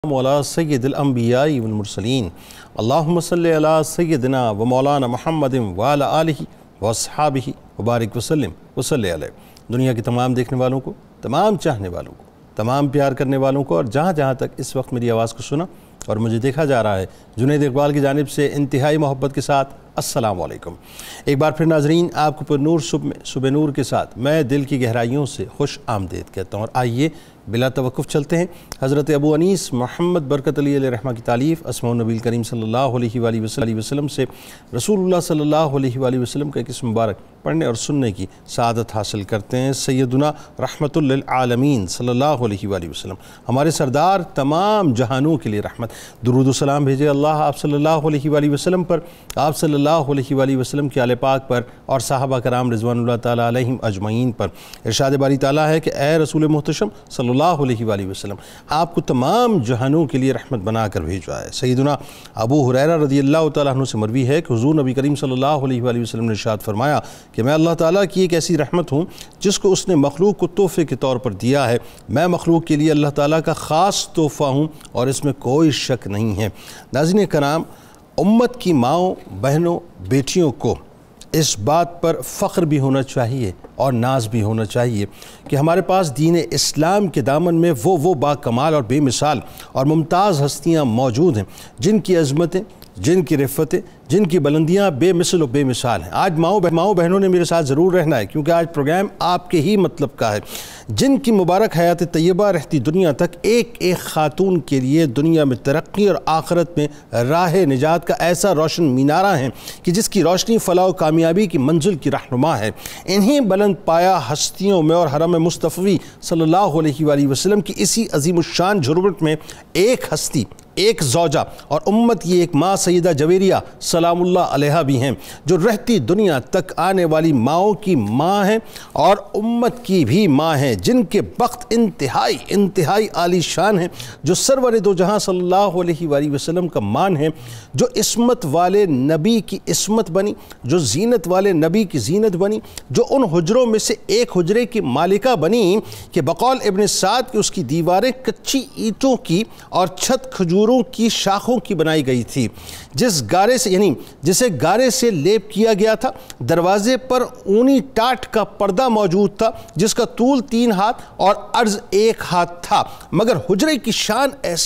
مولا سید الانبیاء والمرسلین اللہم صلی علی سیدنا و مولانا محمد وعلی آلہ واصحابہ وبارک وسلم وصلی علیہ۔ دنیا کے تمام دیکھنے والوں کو، تمام چاہنے والوں کو، تمام پیار کرنے والوں کو، اور جہاں جہاں تک اس وقت میری آواز کو سنا اور مجھے دیکھا جا رہا ہے، جنید اقبال کی جانب سے انتہائی محبت کے ساتھ السلام علیکم۔ ایک بار پھر ناظرین، آپ کو پر نور صبح نور کے ساتھ میں دل کی گہرائیوں سے خوش آمدید کہتا ہوں، اور آئیے بلا توقف چلتے ہیں حضرت ابو انیس محمد برکت علی علیہ رحمہ کی تالیف اسماء النبی کریم صلی اللہ علیہ وآلہ وسلم سے رسول اللہ صلی اللہ علیہ وآلہ وسلم کا ایک اسم مبارک پڑھنے اور سننے کی سعادت حاصل کرتے ہیں۔ سیدنا رحمت للعالمین صلی اللہ علیہ وآلہ وسلم، ہمارے سردار، تمام جہانوں کے لیے رحمت، درود و سلام بھیجے اللہ آپ صلی اللہ علیہ وآلہ وسلم پر، آپ صلی اللہ علیہ وآلہ وسلم کے آل پاک پر اور صحابہ کرام رضوان اللہ تعالیٰ علیہم اجمعین پر۔ ارشاد باری تعالیٰ ہے کہ اے رسول محتشم صلی اللہ علیہ وآلہ وسلم، آپ کو تمام جہانوں کے لیے رحمت بنا کر بھیجا ہے۔ سیدنا ابو ہریرہ رضی اللہ تعالیٰ عنہ سے مروی ہے کہ حضور نبی کریم صلی اللہ علیہ وآلہ وسلم نے ارشاد فرمایا کہ میں اللہ تعالیٰ کی ایک ایسی رحمت ہوں جس کو اس نے مخلوق کو تحفے کے طور پر دیا ہے۔ میں مخلوق کے لیے اللہ تعالیٰ کا خاص تحفہ ہوں اور اس میں کوئی شک نہیں ہے۔ ناظرین کرام، امت کی ماؤں، بہنوں، بیٹیوں کو اس بات پر فخر بھی ہونا چاہیے اور ناز بھی ہونا چاہیے کہ ہمارے پاس دین اسلام کے دامن میں وہ با کمال اور بے مثال اور ممتاز ہستیاں موجود ہیں جن کی عظمتیں، جن کی رفتیں، جن کی بلندیاں بے مثل و بے مثال ہیں۔ آج ماؤں بہنوں نے میرے ساتھ ضرور رہنا ہے کیونکہ آج پروگرام آپ کے ہی مطلب کا ہے، جن کی مبارک حیات طیبہ رہتی دنیا تک ایک ایک خاتون کے لیے دنیا میں ترقی اور آخرت میں راہ نجات کا ایسا روشن مینارہ ہے کہ جس کی روشنی فلاح و کامیابی کی منزل کی رہنما ہے۔ انہی بلند پایا ہستیوں میں اور حرم مصطفی صلی اللہ علیہ وآلہ وسلم کی اسی عظیم الشان جھرمٹ میں ایک ہستی، ایک زوجہ اور امت کی ایک ماں سیدہ جویریہ سلام اللہ علیہا بھی ہیں، جو رہتی دنیا تک آنے والی ماؤں کی ماں ہیں اور امت کی بھی ماں ہیں، جن کے بخت انتہائی عالی شان ہیں، جو سرور دو جہاں صلی اللہ علیہ وآلہ وسلم کا مان ہے، جو عصمت والے نبی کی عصمت بنی، جو زینت والے نبی کی زینت بنی، جو ان حجروں میں سے ایک حجرے کی مالکہ بنی کہ بقول ابن سعد کہ اس کی دیواریں کچی اینٹوں کی اور چھت کھجوروں کی شاخوں کی بنائی گئی تھی، جسے گارے سے لیپ کیا گیا تھا۔ دروازے پر اونی ٹاٹ کا پردہ موجود تھا جس کا طول 3 ہاتھ اور عرض 1 ہاتھ تھا، مگر حجرے کی شان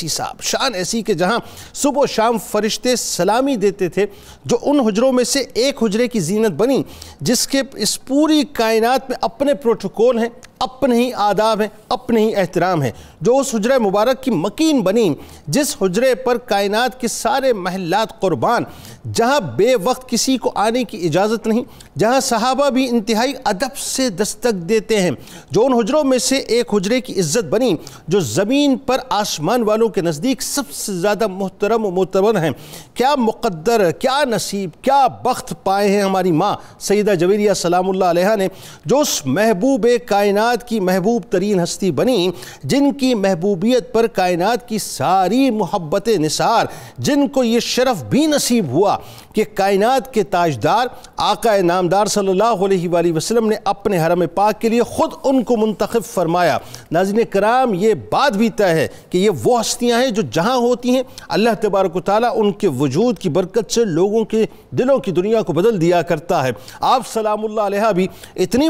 ایسی کہ جہاں صبح و شام فرشتے سلامی دیتے تھے، جو ان حجروں میں سے ایک حجرے کی زینت بنی جس کے اس پوری کائنات میں اپنے پروٹوکول ہیں، اپنے ہی آداب ہیں، اپنے ہی احترام ہیں، جو اس حجرہ مبارک کی مکین بنی جس حجرے پر کائنات کے سارے محلات قربان، جہاں بے وقت کسی کو آنے کی اجازت نہیں، جہاں صحابہ بھی انتہائی ادب سے دستک دیتے ہیں، جو ان حجروں میں سے ایک حجرے کی عزت بنی جو زمین پر آسمان والوں کے نزدیک سب سے زیادہ محترم و معتبر ہیں۔ کیا مقدر، کیا نصیب، کیا بخت پائے ہیں ہماری ماں سیدہ جویریہ سلام اللہ علیہا نے، جو اس محبوب کائنات کی محبوب ترین ہستی بنی، جن کی محبوبیت پر کائنات کی ساری محبت نثار، جن کو یہ شرف بھی نصیب ہوا کہ کائنات کے تاجدار آقا نامدار صلی اللہ علیہ وآلہ وسلم نے اپنے حرم پاک کے لیے خود ان کو منتخب فرمایا۔ ناظرین کرام، یہ بات بھی طے ہے کہ یہ وہ ہستیاں ہیں جو جہاں ہوتی ہیں اللہ تبارک و تعالیٰ ان کے وجود کی برکت سے لوگوں کے دلوں کی دنیا کو بدل دیا کرتا ہے۔ آپ سلام اللہ علیہا بھی اتنی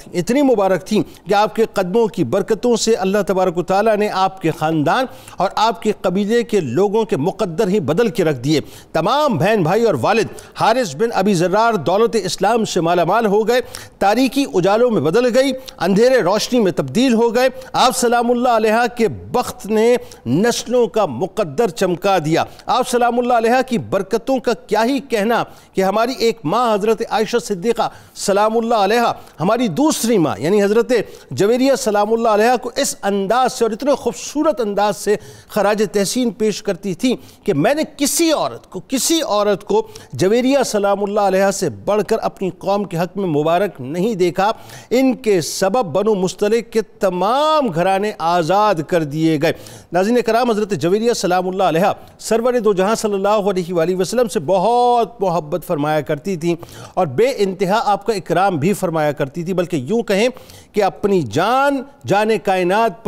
مبارک تھیں کہ آپ کے قدموں کی برکتوں سے اللہ تبارک و تعالیٰ نے آپ کے خاندان اور آپ کے قبیلے کے لوگوں کے مقدر ہی بدل کے رکھ دیے۔ تمام بہن بھائی اور والد حارث بن ابی زرار دولت اسلام سے مالا مال ہو گئے، تاریکی اجالوں میں بدل گئی، اندھیرے روشنی میں تبدیل ہو گئے۔ آپ سلام اللہ علیہا کے بخت نے نسلوں کا مقدر چمکا دیا۔ آپ سلام اللہ علیہا کی برکتوں کا کیا ہی کہنا کہ ہماری ایک ماں حضرت عائشہ صدیقہ سلام اللہ علیہا ہماری دوسری ماں یعنی حضرت جویریہ سلام اللہ علیہا کو اس انداز سے اور اتنے خوبصورت انداز سے خراج تحسین پیش کرتی تھی کہ میں نے کسی عورت کو جویریہ سلام اللہ علیہا سے بڑھ کر اپنی قوم کے حق میں مبارک نہیں دیکھا۔ ان کے سبب بنو مستلق کے تمام گھرانے آزاد کر دیے گئے۔ ناظرین کرام، حضرت جویریہ سلام اللہ علیہا سرور دو جہاں صلی اللہ علیہ وآلہ وسلم سے بہت محبت فرمایا کرتی تھی اور بے انتہا آپ کا اکرام بھی فرمایا کرتی تھی، بلکہ یوں کہیں کہ اپنی جان کائنات پر نچھا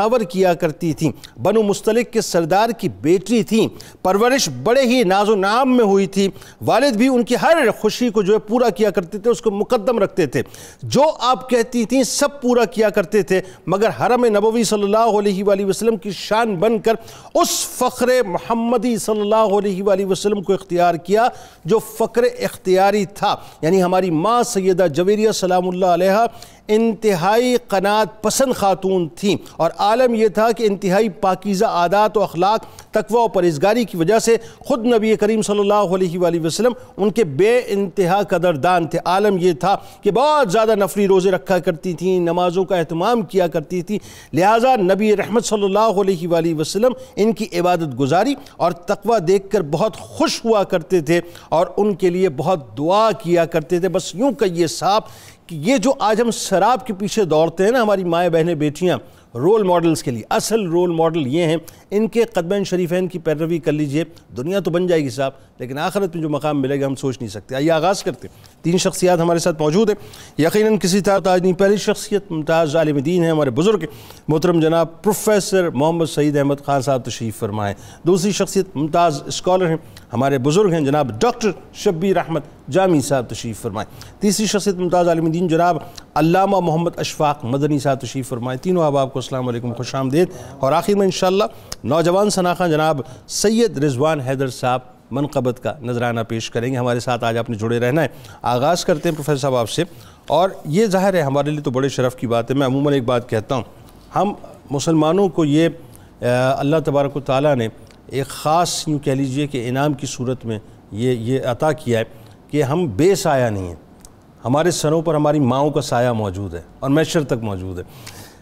نچھاور کیا کرتی تھیں، بنو مستلق کے سردار کی بیٹی تھیں، پرورش بڑے ہی ناز و نعام میں ہوئی تھی، والد بھی ان کی ہر خوشی کو جو ہے پورا کیا کرتے تھے، اس کو مقدم رکھتے تھے، جو آپ کہتی تھیں سب پورا کیا کرتے تھے، مگر حرم نبوی صلی اللہ علیہ وآلہ وسلم کی شان بن کر اس فخر محمدی صلی اللہ علیہ وآلہ وسلم کو اختیار کیا جو فخر اختیاری تھا۔ یعنی ہماری ماں سیدہ جویریہ سلام اللہ علیہ انتہائی قناعت پسند خاتون تھیں، اور عالم یہ تھا کہ انتہائی پاکیزہ عادات و اخلاق، تقوی و پرہیزگاری کی وجہ سے خود نبی کریم صلی اللہ علیہ وآلہ وسلم ان کے بے انتہا قدردان تھے۔ عالم یہ تھا کہ بہت زیادہ نفلی روزے رکھا کرتی تھیں، نمازوں کا اہتمام کیا کرتی تھیں، لہٰذا نبی رحمت صلی اللہ علیہ وآلہ وسلم ان کی عبادت گزاری اور تقوی دیکھ کر بہت خوش ہوا کرتے تھے اور ان کے لیے بہت دعا کیا کرتے تھے۔ بس یوں کہیے صاحب کہ یہ جو آج ہم شراب کے پیچھے دوڑتے ہیں نا، ہماری مائیں بہنیں بیٹیاں رول ماڈلز کے لیے، اصل رول ماڈل یہ ہیں، ان کے قدمین شریفین کی پیروی کر لیجئے، دنیا تو بن جائے گی صاحب، لیکن آخرت میں جو مقام ملے گا ہم سوچ نہیں سکتے۔ آئیے آغاز کرتے ہیں۔ 3 شخصیات ہمارے ساتھ موجود ہیں، یقیناً کسی تاج نہیں، پہلی شخصیت ممتاز عالم دین ہے، ہمارے بزرگ محترم جناب پروفیسر محمد سعید احمد خان صاحب تشریف فرمائیں۔ دوسری شخصیت ممتاز اسکالر ہیں، ہمارے بزرگ ہیں جناب ڈاکٹر شبیر احمد جامی صاحب تشریف فرمائیں۔ تیسری شخصیت ممتاز عالم دین جناب علامہ محمد اشفاق مدنی صاحب تشریف فرمائیں۔ تینوں احباب کو السلام علیکم، خوش آمدید۔ اور آخر میں انشاءاللہ نوجوان سناخواں جناب سید رضوان حیدر صاحب منقبت کا نذرانہ پیش کریں گے۔ ہمارے ساتھ آج آپ نے جڑے رہنا ہے۔ آغاز کرتے ہیں پروفیسر صاحب آپ سے، اور یہ ظاہر ہے ہمارے لیے تو بڑے شرف کی بات ہے۔ میں عموماً ایک بات کہتا ہوں، ہم مسلمانوں کو یہ اللہ تبارک و تعالیٰ نے ایک خاص یوں کہہ لیجئے کہ انعام کی صورت میں یہ عطا کیا ہے کہ ہم بے سایہ نہیں ہیں، ہمارے سروں پر ہماری ماؤں کا سایہ موجود ہے اور محشر تک موجود ہے۔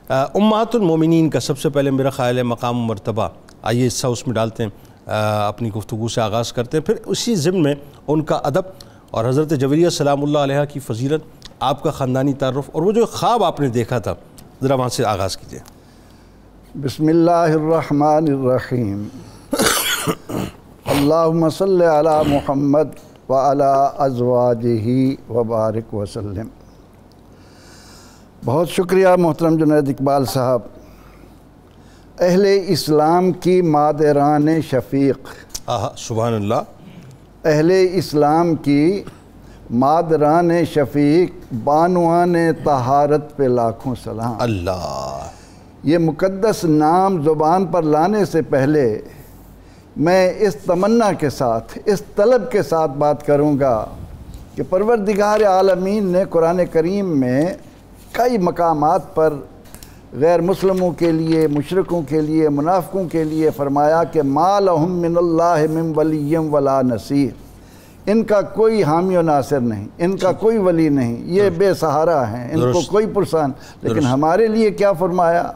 امہات المومنین کا سب سے پہلے میرا خیال ہے مقام و مرتبہ، آئیے حصہ اس میں ڈالتے ہیں، اپنی گفتگو سے آغاز کرتے ہیں، پھر اسی ضمن میں ان کا ادب اور حضرت جویریہ سلام اللہ علیہ کی فضیلت، آپ کا خاندانی تعارف اور وہ جو خواب آپ نے دیکھا تھا، ذرا وہاں سے آغاز کیجئے۔ بسم اللہ الرحمن الرحیم، اللہم صلی علی محمد وعلی ازواجہ وبارک وسلم۔ بہت شکریہ محترم جنید اقبال صاحب۔ اہل اسلام کی مادران شفیق، سبحان اللہ، اہل اسلام کی مادران شفیق، بانوان طہارت پہ لاکھوں سلام۔ اللہ، یہ مقدس نام زبان پر لانے سے پہلے میں اس تمنا کے ساتھ، اس طلب کے ساتھ بات کروں گا کہ پروردگار عالمین نے قرآن کریم میں کئی مقامات پر غیر مسلموں کے لیے، مشرکوں کے لیے، منافقوں کے لیے فرمایا کہ ما لہم من اللہ من ولی ولا نصیر، ان کا کوئی حامی و ناصر نہیں، ان کا کوئی ولی نہیں، یہ بے سہارا ہیں، ان کو کوئی پرسان۔ لیکن ہمارے لیے کیا فرمایا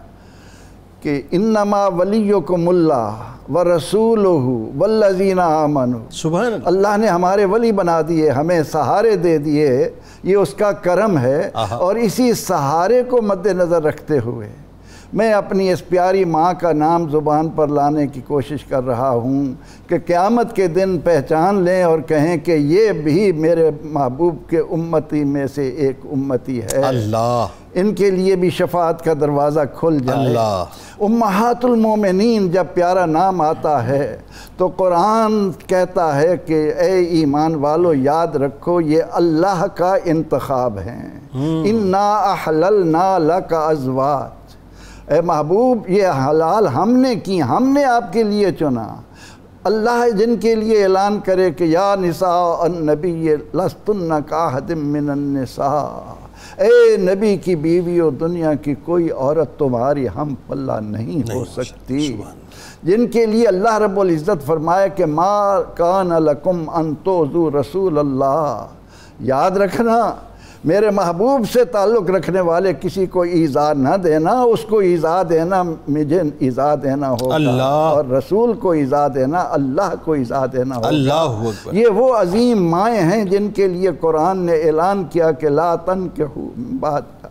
کہ انما ولیکم اللہ ورسولہ والذین آمنوا، سبحان اللہ، اللہ نے ہمارے ولی بنا دیے، ہمیں سہارے دے دیے، یہ اس کا کرم ہے۔ اور اسی سہارے کو مد نظر رکھتے ہوئے میں اپنی اس پیاری ماں کا نام زبان پر لانے کی کوشش کر رہا ہوں کہ قیامت کے دن پہچان لیں اور کہیں کہ یہ بھی میرے محبوب کے امتی میں سے ایک امتی ہے، اللہ، ان کے لیے بھی شفاعت کا دروازہ کھل جائے۔ اللہ، امہات المومنین جب پیارا نام آتا ہے تو قرآن کہتا ہے کہ اے ایمان والو یاد رکھو یہ اللہ کا انتخاب ہے۔ اِنَّا أَحْلَلْنَا لَكَ أَزْوَاجَ، اے محبوب یہ حلال ہم نے کی، ہم نے آپ کے لیے چنا۔ اللہ جن کے لیے اعلان کرے کہ یا نساء النبی لستن کاحد من النساء، اے نبی کی بیویوں، دنیا کی کوئی عورت تمہاری ہم پلہ نہیں ہو سکتی، جن کے لیے اللہ رب العزت فرمائے کہ ما کان لکم ان تؤذوا رسول اللہ۔ یاد رکھنا میرے محبوب سے تعلق رکھنے والے کسی کو ایذا نہ دینا، اس کو ایذا دینا مجھے ایذا دینا ہوگا، اور رسول کو ایذا دینا اللہ کو ایذا دینا ہوگا۔ اللہ اکبر۔ یہ وہ عظیم مائیں ہیں جن کے لیے قرآن نے اعلان کیا کہ لا تنکحوا بعد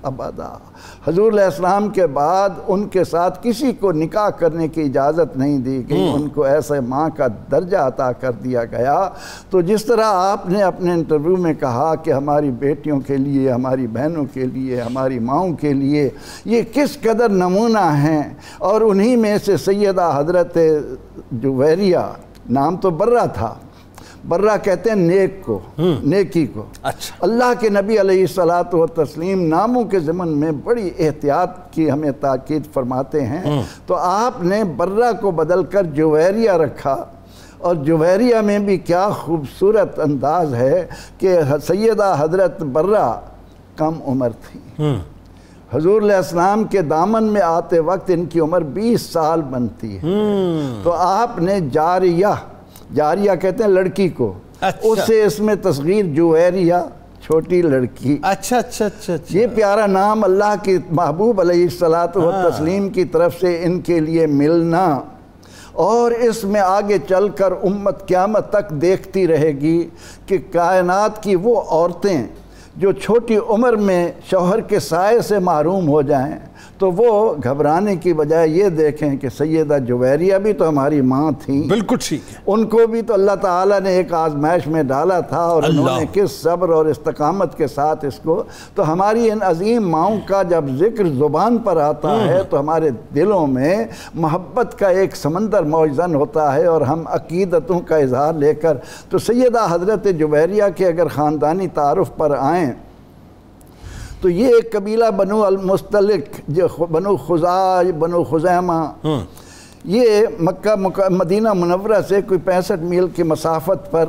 ابدا۔ حضور علیہ السلام کے بعد ان کے ساتھ کسی کو نکاح کرنے کی اجازت نہیں دی گئی، ان کو ایسے ماں کا درجہ عطا کر دیا گیا۔ تو جس طرح آپ نے اپنے انٹرویو میں کہا کہ ہماری بیٹیوں کے لیے، ہماری بہنوں کے لیے، ہماری ماؤں کے لیے یہ کس قدر نمونہ ہیں، اور انہی میں سے سیدہ حضرت جویریہ، نام تو برہ تھا، برہ کہتے ہیں نیک کو، نیکی کو۔ اچھا، اللہ کے نبی علیہ الصلاۃ والتسلیم ناموں کے ضمن میں بڑی احتیاط کی ہمیں تاکید فرماتے ہیں، تو آپ نے برہ کو بدل کر جویریہ رکھا، اور جویریہ میں بھی کیا خوبصورت انداز ہے کہ سیدہ حضرت برہ کم عمر تھی، حضور علیہ السلام کے دامن میں آتے وقت ان کی عمر 20 سال بنتی ہے، تو آپ نے جاریہ کہتے ہیں لڑکی کو، اس سے اس میں تصغیر جویریہ، چھوٹی لڑکی۔ اچھا، یہ پیارا نام اللہ کی محبوب علیہ الصلاۃ والتسلیم کی طرف سے ان کے لیے ملنا، اور اس میں آگے چل کر امت قیامت تک دیکھتی رہے گی کہ کائنات کی وہ عورتیں جو چھوٹی عمر میں شوہر کے سائے سے محروم ہو جائیں تو وہ گھبرانے کی بجائے یہ دیکھیں کہ سیدہ جویریہ بھی تو ہماری ماں تھیں، بالکل ٹھیک ہے، ان کو بھی تو اللہ تعالیٰ نے ایک آزمائش میں ڈالا تھا، اور انہوں نے کس صبر اور استقامت کے ساتھ اس کو، تو ہماری ان عظیم ماؤں کا جب ذکر زبان پر آتا ہے تو ہمارے دلوں میں محبت کا ایک سمندر موجزن ہوتا ہے، اور ہم عقیدتوں کا اظہار لے کر، تو سیدہ حضرت جویریہ کے اگر خاندانی تعارف پر آئیں تو یہ ایک قبیلہ بنو المستلق، جو بنو خزاع، بنو خزیمہ، یہ مکہ مدینہ منورہ سے کوئی 65 میل کی مسافت پر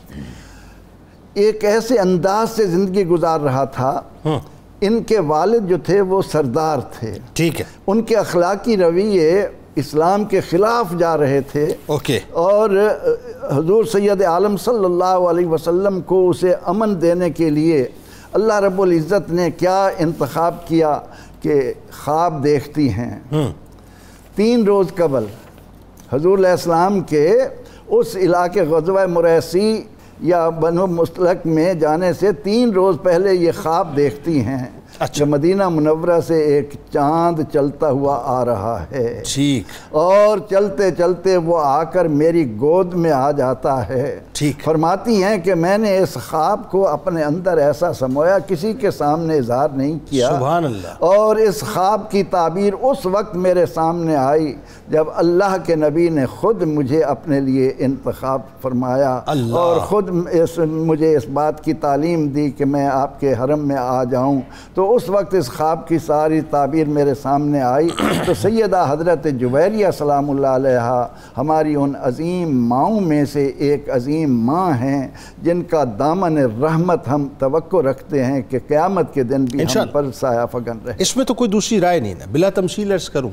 ایک ایسے انداز سے زندگی گزار رہا تھا۔ ان کے والد جو تھے وہ سردار تھے، ٹھیک ہے، ان کے اخلاقی رویے اسلام کے خلاف جا رہے تھے، اور حضور سید عالم صلی اللہ علیہ وسلم کو اسے امن دینے کے لیے اللہ رب العزت نے کیا انتخاب کیا کہ خواب دیکھتی ہیں۔ 3 روز قبل حضور علیہ السلام کے اس علاقے غزوہ مریسی یا بنو مستلق میں جانے سے 3 روز پہلے یہ خواب دیکھتی ہیں کہ مدینہ منورہ سے ایک چاند چلتا ہوا آ رہا ہے، اور چلتے چلتے وہ آ کر میری گود میں آ جاتا ہے۔ فرماتی ہیں کہ میں نے اس خواب کو اپنے اندر ایسا سمویا، کسی کے سامنے اظہار نہیں کیا، سبحان اللہ، اور اس خواب کی تعبیر اس وقت میرے سامنے آئی جب اللہ کے نبی نے خود مجھے اپنے لیے انتخاب فرمایا، اور خود مجھے اس بات کی تعلیم دی کہ میں آپ کے حرم میں آ جاؤں، تو اس وقت اس خواب کی ساری تعبیر میرے سامنے آئی۔ تو سیدہ حضرت جویریہ سلام اللہ علیہا ہماری ان عظیم ماؤں میں سے ایک عظیم ماں ہیں، جن کا دامن رحمت ہم توقع رکھتے ہیں کہ قیامت کے دن بھی ہم پر سایہ فگن رہے۔ اس میں تو کوئی دوسری رائے نہیں ہے، بلا تمثیل عرض کروں،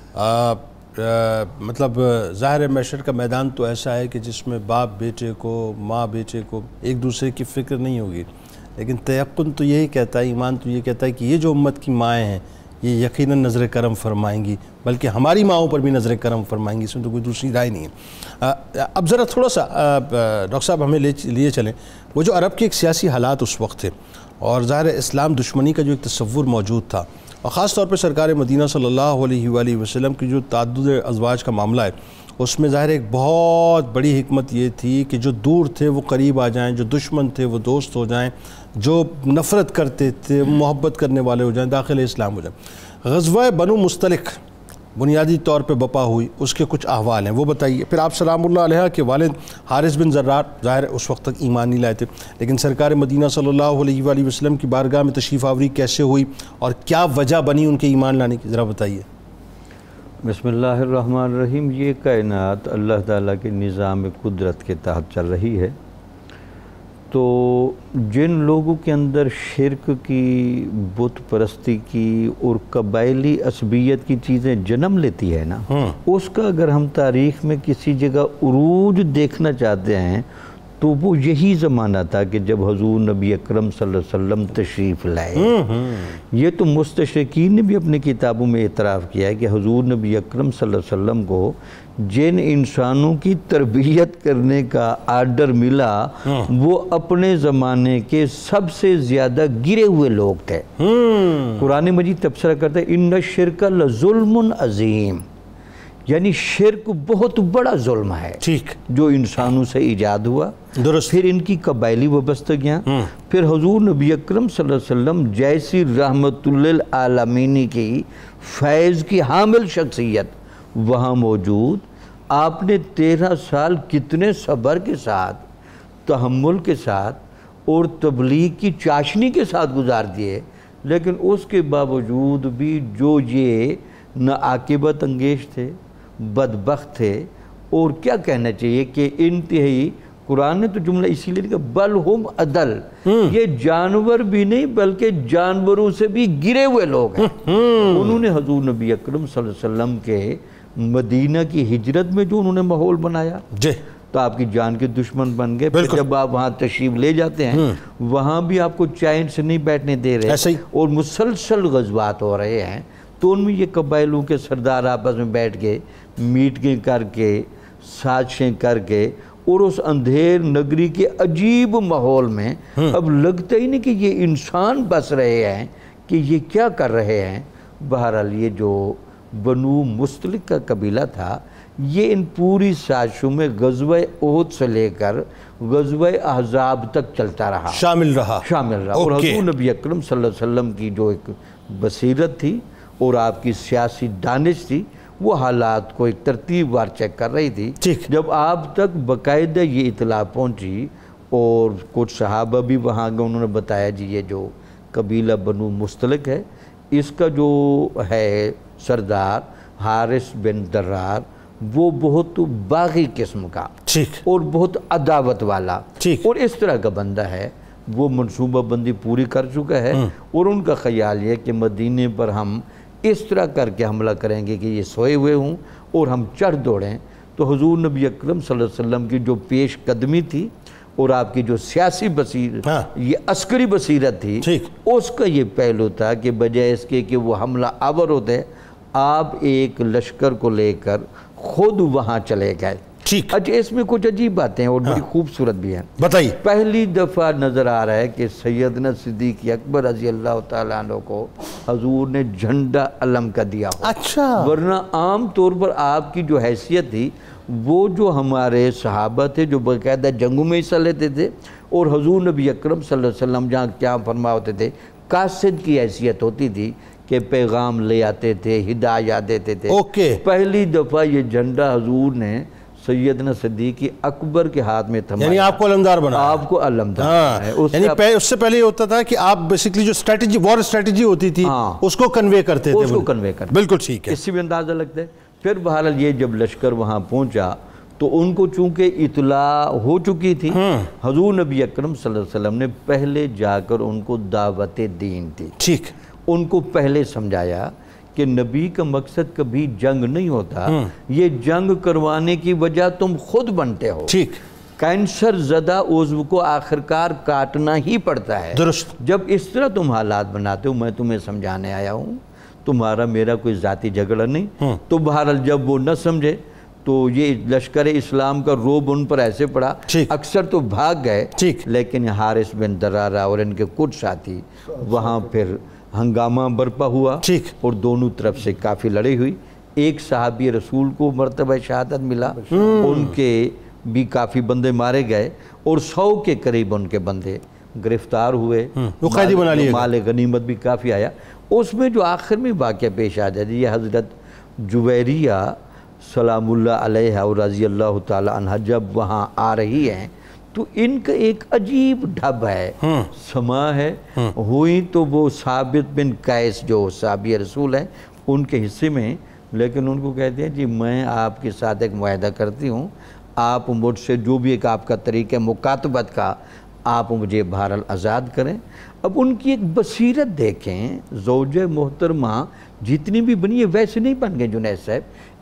مطلب ظاہر معاشر کا میدان تو ایسا ہے کہ جس میں باپ بیٹے کو، ماں بیٹے کو ایک دوسرے کی فکر نہیں ہوگی، لیکن تیقن تو یہی کہتا ہے، ایمان تو یہ کہتا ہے کہ یہ جو امت کی مائیں ہیں یہ یقیناً نظر کرم فرمائیں گی، بلکہ ہماری ماؤں پر بھی نظر کرم فرمائیں گی، اس میں تو کوئی دوسری رائے نہیں ہے۔ اب ذرا تھوڑا سا ڈاکٹر صاحب ہمیں لیے چلیں، وہ جو عرب کے ایک سیاسی حالات اس وقت تھے، اور ظاہر اسلام دشمنی کا جو ایک تصور موجود تھا، اور خاص طور پہ سرکار مدینہ صلی اللہ علیہ وآلہ وسلم کی جو تعدد ازواج کا معاملہ ہے، اس میں ظاہر ایک بہت بڑی حکمت یہ تھی کہ جو دور تھے وہ قریب آ جائیں، جو دشمن تھے وہ دوست ہو جائیں، جو نفرت کرتے تھے محبت کرنے والے ہو جائیں، داخل اسلام ہو جائیں۔ غزوہ بنو مستلق بنیادی طور پہ بپا ہوئی، اس کے کچھ احوال ہیں وہ بتائیے۔ پھر آپ سلام اللہ علیہ کے والد حارث بن زرار ظاہر اس وقت تک ایمان نہیں لائے تھے، لیکن سرکار مدینہ صلی اللہ علیہ وآلہ وسلم کی بارگاہ میں تشریف آوری کیسے ہوئی اور کیا وجہ بنی ان کے ایمان لانے کی، ذرا بتائیے۔ بسم اللہ الرحمن الرحیم۔ یہ کائنات اللہ تعالیٰ کے نظام قدرت کے تحت چل رہی ہے، تو جن لوگوں کے اندر شرک کی، بت پرستی کی اور قبائلی عصبیت کی چیزیں جنم لیتی ہے نا، اس کا اگر ہم تاریخ میں کسی جگہ عروج دیکھنا چاہتے ہیں تو وہ یہی زمانہ تھا کہ جب حضور نبی اکرم صلی اللہ علیہ وسلم تشریف لائے۔ یہ تو مستشرقین نے بھی اپنی کتابوں میں اعتراف کیا ہے کہ حضور نبی اکرم صلی اللہ علیہ وسلم کو جن انسانوں کی تربیت کرنے کا آرڈر ملا وہ اپنے زمانے کے سب سے زیادہ گرے ہوئے لوگ تھے۔ قرآن مجید تبصرہ کرتا ہے ان الشرک لظلم عظیم، یعنی شرک بہت بڑا ظلم ہے ٹھیک جو انسانوں سے ایجاد ہوا۔ درست۔ پھر ان کی قبائلی وابستگیاں، پھر حضور نبی اکرم صلی اللہ علیہ وسلم جیسی رحمت للعالمین کی فیض کی حامل شخصیت وہاں موجود، آپ نے 13 سال کتنے صبر کے ساتھ، تحمل کے ساتھ اور تبلیغ کی چاشنی کے ساتھ گزار دیے، لیکن اس کے باوجود بھی جو یہ ناعاقبت انگیز تھے، بدبخت تھے، اور کیا کہنا چاہیے کہ انتہائی، قرآن نے تو جملہ اسی لیے لکھا بل ہم عدل، یہ جانور بھی نہیں بلکہ جانوروں سے بھی گرے ہوئے لوگ ہیں۔ انہوں نے حضور نبی اکرم صلی اللہ علیہ وسلم کے مدینہ کی ہجرت میں جو انہوں نے ماحول بنایا جی تو آپ کی جان کے دشمن بن گئے۔ پھر جب آپ وہاں تشریف لے جاتے ہیں وہاں بھی آپ کو چین سے نہیں بیٹھنے دے رہے اور مسلسل غزوات ہو رہے ہیں، تو ان میں یہ قبائلوں کے سردار آپس میں بیٹھ کے میٹنگیں کر کے سازشیں کر کے اور اس اندھیر نگری کے عجیب ماحول میں اب لگتا ہی نہیں کہ یہ انسان بس رہے ہیں کہ یہ کیا کر رہے ہیں۔ بہرحال یہ جو بنو مستلق کا قبیلہ تھا یہ ان پوری سازشوں میں غزوہ احد سے لے کر غزوہ احزاب تک چلتا رہا، شامل رہا اور حضور نبی اکرم صلی اللہ علیہ وسلم کی جو ایک بصیرت تھی اور آپ کی سیاسی دانش تھی وہ حالات کو ایک ترتیب وار چیک کر رہی تھی۔ جب آپ تک باقاعدہ یہ اطلاع پہنچی اور کچھ صحابہ بھی وہاں گئے، انہوں نے بتایا جی یہ جو قبیلہ بنو مستلق ہے اس کا جو ہے سردار حارث بن درار وہ بہت باغی قسم کا اور بہت عداوت والا اور اس طرح کا بندہ ہے، وہ منصوبہ بندی پوری کر چکا ہے اور ان کا خیال یہ کہ مدینے پر ہم اس طرح کر کے حملہ کریں گے کہ یہ سوئے ہوئے ہوں اور ہم چڑھ دوڑیں۔ تو حضور نبی اکرم صلی اللہ علیہ وسلم کی جو پیش قدمی تھی اور آپ کی جو سیاسی بصیرت یہ عسکری بصیرت تھی اس کا یہ پہلو تھا کہ بجائے اس کے کہ وہ حملہ آور ہوتے آپ ایک لشکر کو لے کر خود وہاں چلے گئے۔ اچھا اس میں کچھ عجیب باتیں ہیں اور بڑی خوبصورت بھی ہیں، بتائیے۔ پہلی دفعہ نظر آ رہا ہے کہ سیدنا صدیق اکبر رضی اللہ تعالیٰ عنہ کو حضور نے جھنڈا علم کا دیا ہو، اچھا، ورنہ عام طور پر آپ کی جو حیثیت تھی وہ جو ہمارے صحابہ تھے جو باقاعدہ جنگوں میں حصہ لیتے تھے اور حضور نبی اکرم صلی اللہ علیہ وسلم جہاں کیا فرما ہوتے تھے قاصد کی حیثیت ہوتی تھی کہ پیغام لے آتے تھے، ہدایات دیتے تھے۔ پہلی دفعہ یہ جھنڈا حضور نے سیدنا صدیق اکبر کے ہاتھ میں تھمایا، یعنی آپ کو علمدار بنا، آپ کو علمدار ہے۔ یعنی اس سے پہلے یہ ہوتا تھا کہ آپ بیسیکلی جو اسٹریٹجی وار اسٹریٹجی ہوتی تھی اس کو کنوے کرتے تھے، اس کو کنوے کرتے، بالکل ٹھیک ہے، اس سے بھی اندازہ لگتا ہے۔ پھر بہرحال یہ جب لشکر وہاں پہنچا تو ان کو چونکہ اطلاع ہو چکی تھی، حضور نبی اکرم صلی اللہ علیہ وسلم نے پہلے جا کر ان کو دعوت دین دی، ٹھیک، ان کو پہلے سمجھایا کہ نبی کا مقصد کبھی جنگ نہیں ہوتا، یہ جنگ کروانے کی وجہ تم خود بنتے ہو، ٹھیک، کینسر زدہ عضو کو آخرکار کاٹنا ہی پڑتا ہے، درست، جب اس طرح تم حالات بناتے ہو میں تمہیں سمجھانے آیا ہوں، تمہارا میرا کوئی ذاتی جھگڑا نہیں۔ تو بہرحال جب وہ نہ سمجھے تو یہ لشکر اسلام کا روب ان پر ایسے پڑا، اکثر تو بھاگ گئے، لیکن حارث بن درارہ اور ان کے کچھ ساتھی وہاں پھر ہنگامہ برپا ہوا اور دونوں طرف سے کافی لڑائی ہوئی۔ ایک صحابی رسول کو مرتبہ شہادت ملا، ان کے بھی کافی بندے مارے گئے اور 100 کے قریب ان کے بندے گرفتار ہوئے، مال غنیمت بھی کافی آیا۔ اس میں جو آخر میں واقعہ پیش آ جائے یہ حضرت جویریہ سلام اللہ علیہ اور رضی اللہ تعالی عنہ جب وہاں آ رہی ہیں تو ان کا ایک عجیب ڈھب ہے، سما ہے، ہوئی تو وہ ثابت بن قیس جو صحابی رسول ہیں ان کے حصے میں، لیکن ان کو کہتے ہیں جی میں آپ کے ساتھ ایک معاہدہ کرتی ہوں، آپ مجھ سے جو بھی ایک آپ کا طریقہ مکاتبت کا آپ مجھے بہرحال آزاد کریں۔ اب ان کی ایک بصیرت دیکھیں، زوجہ محترمہ جتنی بھی بنی ہے ویسے نہیں بن گئے جنید صاحب،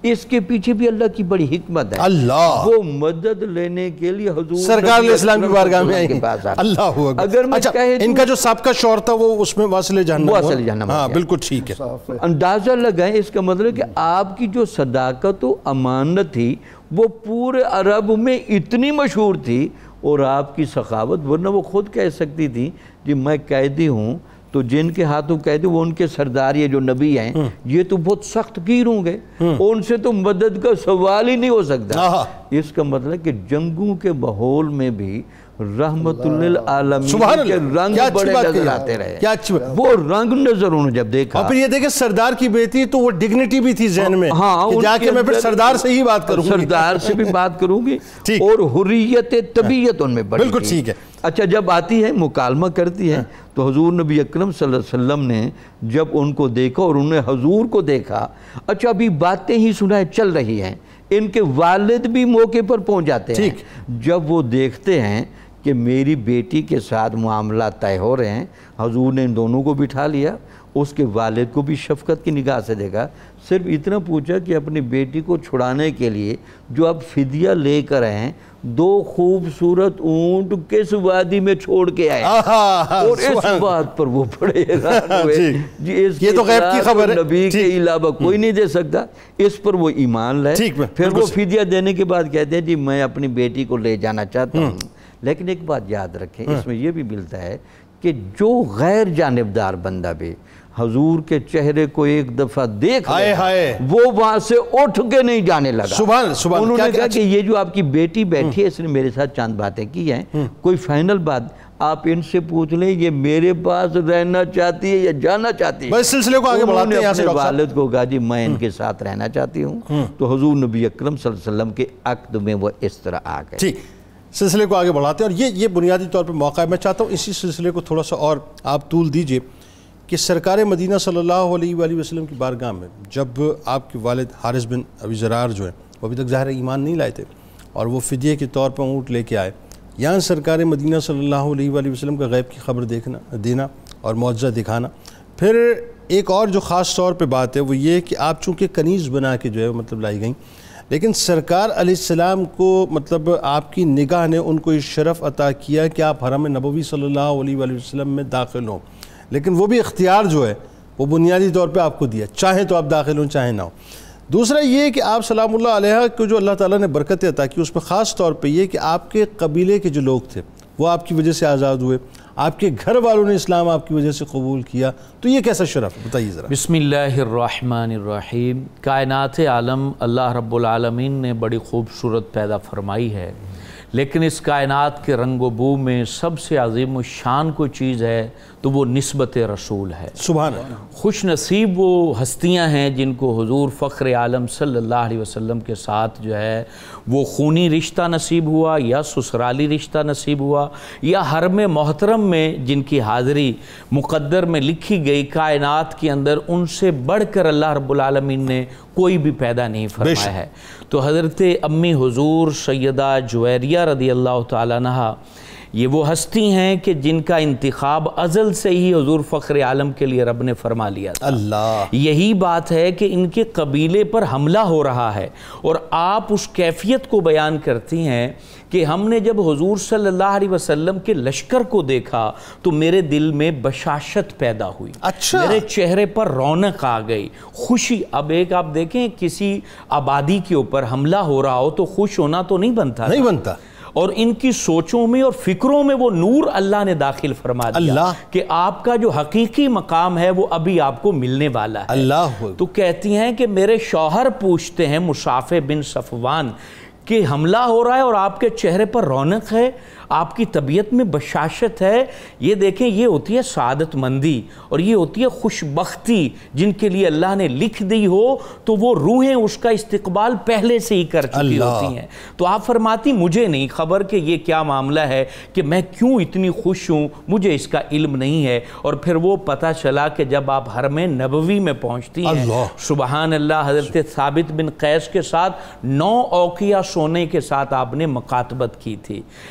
اس کے پیچھے بھی اللہ کی بڑی حکمت ہے. اللہ وہ مدد لینے کے لیے حضور سرکار علیہ السلام کی بارگاہ میں آئی. اللہ اکبر. اگر میں ان کا جو سابقہ شور تھا وہ اس میں واصل جہنم جہنم. ہاں بالکل ٹھیک ہے. اندازہ لگائیں اس کا مطلب کہ آپ کی جو صداقت و امانت تھی وہ پورے عرب میں اتنی مشہور تھی، اور آپ کی سخاوت، ورنہ وہ خود کہہ سکتی تھی کہ میں قیدی ہوں تو جن کے ہاتھوں قیدی وہ ان کے سردار یہ جو نبی ہیں یہ تو بہت سخت گیر ہوں گے، ان سے تو مدد کا سوال ہی نہیں ہو سکتا. اس کا مطلب کہ جنگوں کے ماحول میں بھی رحمت للعالمین کے رنگ بڑے نظر آتے رہے. وہ رنگ نظر انہوں جب دیکھا. اور پھر یہ دیکھیں سردار کی بیٹی تو وہ ڈگنیٹی بھی تھی ذہن میں کہ جا کے میں پھر سردار سے ہی بات کروں گی، سردار سے بھی بات کروں گی، اور حریت طبیعت ان میں بڑی. بالکل ٹھیک ہے. اچھا جب آتی ہے مکالمہ کرتی ہے تو حضور نبی اکرم صلی اللہ علیہ وسلم نے جب ان کو دیکھا اور انہوں نے حضور کو دیکھا، اچھا ابھی باتیں ہی سنائے چل رہی ہیں، ان کے والد بھی موقع پر پہنچ جاتے ہیں. جب وہ دیکھتے ہیں کہ میری بیٹی کے ساتھ معاملات طے ہو رہے ہیں، حضور نے ان دونوں کو بٹھا لیا، اس کے والد کو بھی شفقت کی نگاہ سے دیکھا، صرف اتنا پوچھا کہ اپنی بیٹی کو چھڑانے کے لیے جو اب فدیہ لے کر ہیں 2 خوبصورت اونٹ کس وادی میں چھوڑ کے آئے. اور اس بات پر وہ بڑے حیران ہوئے، یہ تو غیب کی خبر ہے، نبی کے علاوہ کوئی نہیں دے سکتا. اس پر وہ ایمان لائے. پھر وہ فدیہ دینے کے بعد کہتے ہیں جی میں اپنی بیٹی کو لے جانا چاہتا ہوں. لیکن ایک بات یاد رکھیں، اس میں یہ بھی ملتا ہے کہ جو غیر جانبدار بندہ بھی حضور کے چہرے کو ایک دفعہ دیکھ وہ وہاں سے اٹھ کے نہیں جانے لگا. انہوں نے کہا کہ یہ جو آپ کی بیٹی بیٹھی ہے اس نے میرے ساتھ چند باتیں کی ہیں، کوئی فائنل بات آپ ان سے پوچھ لیں یہ میرے پاس رہنا چاہتی ہے یا جانا چاہتی ہے. بس سلسلے کو آگے بڑھاتے ہیں. اپنے والد کو کہا جی میں ان کے ساتھ رہنا چاہتی ہوں. تو حضور نبی اکرم صلی اللہ علیہ وسلم کے عقد میں وہ اس طرح آ گئے. ٹھیک، سلسلے کو آگے بڑھاتے ہیں. اور یہ بنیادی طور پر موقع ہے. میں چاہتا ہوں اسی سلسلے کو تھوڑا سا اور آپ طول دیجئے کہ سرکار مدینہ صلی اللہ علیہ وآلہ وسلم کی بارگاہ میں جب آپ کے والد حارث بن ابی زرار جو ہیں وہ ابھی تک ظاہر ایمان نہیں لائے تھے اور وہ فدیے کے طور پر اونٹ لے کے آئے، یہاں سرکار مدینہ صلی اللہ علیہ وآلہ وسلم کا غیب کی خبر دینا اور معجزہ دکھانا. پھر ایک اور جو خاص طور پہ بات ہے وہ یہ کہ آپ چونکہ کنیز بنا کے جو ہے مطلب لائی گئیں، لیکن سرکار علیہ السلام کو مطلب آپ کی نگاہ نے ان کو یہ شرف عطا کیا کہ آپ حرم نبوی صلی اللہ علیہ وآلہ وسلم میں داخل ہوں، لیکن وہ بھی اختیار جو ہے وہ بنیادی طور پہ آپ کو دیا، چاہیں تو آپ داخل ہوں چاہیں نہ ہوں. دوسرا یہ کہ آپ سلام اللہ علیہ کو جو اللہ تعالیٰ نے برکت عطا کی اس میں خاص طور پہ یہ کہ آپ کے قبیلے کے جو لوگ تھے وہ آپ کی وجہ سے آزاد ہوئے، آپ کے گھر والوں نے اسلام آپ کی وجہ سے قبول کیا. تو یہ کیسا شرف بتائیے ذرا. بسم اللہ الرحمن الرحیم. کائنات عالم اللہ رب العالمین نے بڑی خوبصورت پیدا فرمائی ہے، لیکن اس کائنات کے رنگ و بو میں سب سے عظیم و شان کوئی چیز ہے تو وہ نسبت رسول ہے. سبحان اللہ. خوش نصیب وہ ہستیاں ہیں جن کو حضور فخر عالم صلی اللہ علیہ وسلم کے ساتھ جو ہے وہ خونی رشتہ نصیب ہوا یا سسرالی رشتہ نصیب ہوا یا حرم محترم میں جن کی حاضری مقدر میں لکھی گئی. کائنات کے اندر ان سے بڑھ کر اللہ رب العالمین نے کوئی بھی پیدا نہیں فرمایا ہے. تو حضرت امی حضور سیدہ جویریہ رضی اللہ تعالیٰ عنہا یہ وہ ہستی ہیں کہ جن کا انتخاب ازل سے ہی حضور فخر عالم کے لیے رب نے فرما لیا تھا. اللہ. یہی بات ہے کہ ان کے قبیلے پر حملہ ہو رہا ہے اور آپ اس کیفیت کو بیان کرتی ہیں کہ ہم نے جب حضور صلی اللہ علیہ وسلم کے لشکر کو دیکھا تو میرے دل میں بشاشت پیدا ہوئی. اچھا. میرے چہرے پر رونق آ گئی، خوشی. اب ایک آپ دیکھیں کسی آبادی کے اوپر حملہ ہو رہا ہو تو خوش ہونا تو نہیں بنتا، اور ان کی سوچوں میں اور فکروں میں وہ نور اللہ نے داخل فرما دیا کہ آپ کا جو حقیقی مقام ہے وہ ابھی آپ کو ملنے والا ہے. اللہ. تو کہتی ہیں کہ میرے شوہر پوچھتے ہیں مصعب بن صفوان کہ حملہ ہو رہا ہے اور آپ کے چہرے پر رونق ہے، آپ کی طبیعت میں بشاشت ہے. یہ دیکھیں یہ ہوتی ہے سعادت مندی اور یہ ہوتی ہے خوش بختی جن کے لیے اللہ نے لکھ دی ہو تو وہ روحیں اس کا استقبال پہلے سے ہی کر چکی ہوتی ہیں. تو آپ فرماتی مجھے نہیں خبر کہ یہ کیا معاملہ ہے کہ میں کیوں اتنی خوش ہوں، مجھے اس کا علم نہیں ہے. اور پھر وہ پتہ چلا کہ جب آپ حرم نبوی میں پہنچتی ہیں سبحان اللہ حضرت ثابت بن قیس کے ساتھ 9 اوقیہ سونے کے ساتھ آپ نے مکاتبت کی تھی. یہ دیکھ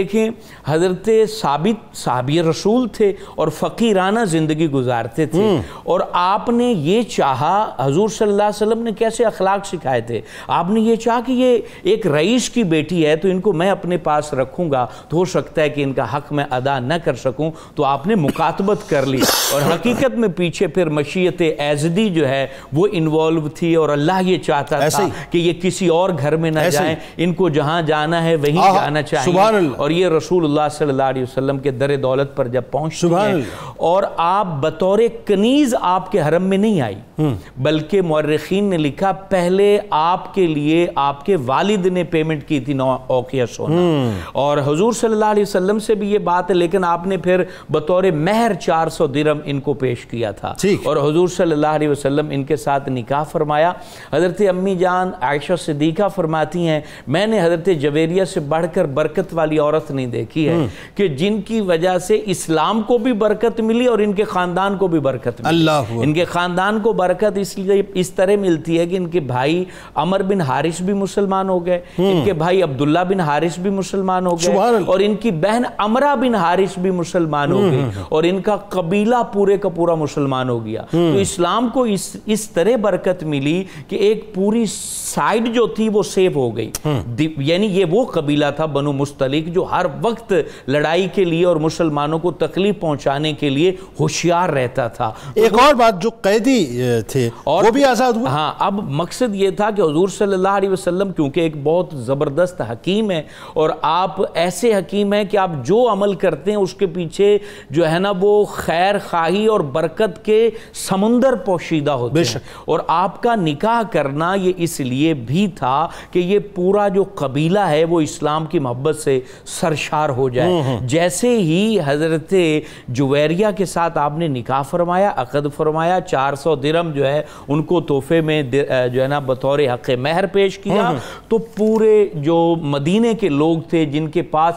دیکھیں حضرت ثابت صحابی رسول تھے اور فقیرانہ زندگی گزارتے تھے، اور آپ نے یہ چاہا، حضور صلی اللہ علیہ وسلم نے کیسے اخلاق سکھائے تھے، آپ نے یہ چاہا کہ یہ ایک رئیس کی بیٹی ہے تو ان کو میں اپنے پاس رکھوں گا تو ہو سکتا ہے کہ ان کا حق میں ادا نہ کر سکوں، تو آپ نے مکاتبت کر لی، اور حقیقت میں پیچھے پھر مشیت ایزدی جو ہے وہ انوالو تھی، اور اللہ یہ چاہتا تھا کہ یہ کسی اور گھر میں نہ جائیں، ان کو جہاں جانا ہے وہیں جانا چاہیے، اور یہ رسول اللہ صلی اللہ علیہ وسلم کے در دولت پر جب پہنچتی ہیں، اور آپ بطور کنیز آپ کے حرم میں نہیں آئی، بلکہ مورخین نے لکھا پہلے آپ کے لیے آپ کے والد نے پیمنٹ کی تھی 9 اوقیہ سونا، اور حضور صلی اللہ علیہ وسلم سے بھی یہ بات ہے، لیکن آپ نے پھر بطور مہر 400 درہم ان کو پیش کیا تھا، اور حضور صلی اللہ علیہ وسلم ان کے ساتھ نکاح فرمایا۔ حضرت امی جان عائشہ صدیقہ فرماتی ہیں میں نے حضرت جویریہ سے بڑھ کر برکت والی عورت نہیں دیکھی ہے کہ جن کی وجہ سے اسلام کو بھی برکت ملی اور ان کے خاندان کو بھی برکت ملی۔ ان کے خاندان کو برکت اس لیے اس طرح ملتی ہے کہ ان کے بھائی عمر بن حارث بھی مسلمان ہو گئے، ان کے بھائی عبداللہ بن حارث بھی مسلمان ہو گئے، اور ان کی بہن عمرہ بن حارث بھی مسلمان ہو گئی، اور ان کا قبیلہ پورے کا پورا مسلمان ہو گیا۔ تو اسلام کو اس طرح برکت ملی کہ ایک پوری سائیڈ جو تھی وہ سیو ہو گئی، یعنی یہ وہ قبیلہ تھا بنو مستلق جو ہر وقت لڑائی کے لیے اور مسلمانوں کو تکلیف پہنچانے کے لیے ہوشیار رہتا تھا۔ ایک اور بات، جو قیدی تھے وہ بھی آزاد ہوئے۔ ہاں، اب مقصد یہ تھا کہ حضور صلی اللہ علیہ وسلم کیونکہ ایک بہت زبردست حکیم ہے، اور آپ ایسے حکیم ہیں کہ آپ جو عمل کرتے ہیں اس کے پیچھے جو ہے نا وہ خیر خواہی اور برکت کے سمندر پوشیدہ ہوتے ہیں، اور آپ کا نکاح کرنا یہ اس لیے بھی تھا کہ یہ پورا جو قبیلہ ہے وہ اسلام کی محبت سے سرشار ہو جائے۔ جیسے ہی حضرت جویریہ کے ساتھ آپ نے نکاح فرمایا، عقد فرمایا، 400 درہم جو ہے ان کو تحفے میں جو ہے نا بطور حق مہر پیش کیا، تو پورے جو مدینے کے لوگ تھے جن کے پاس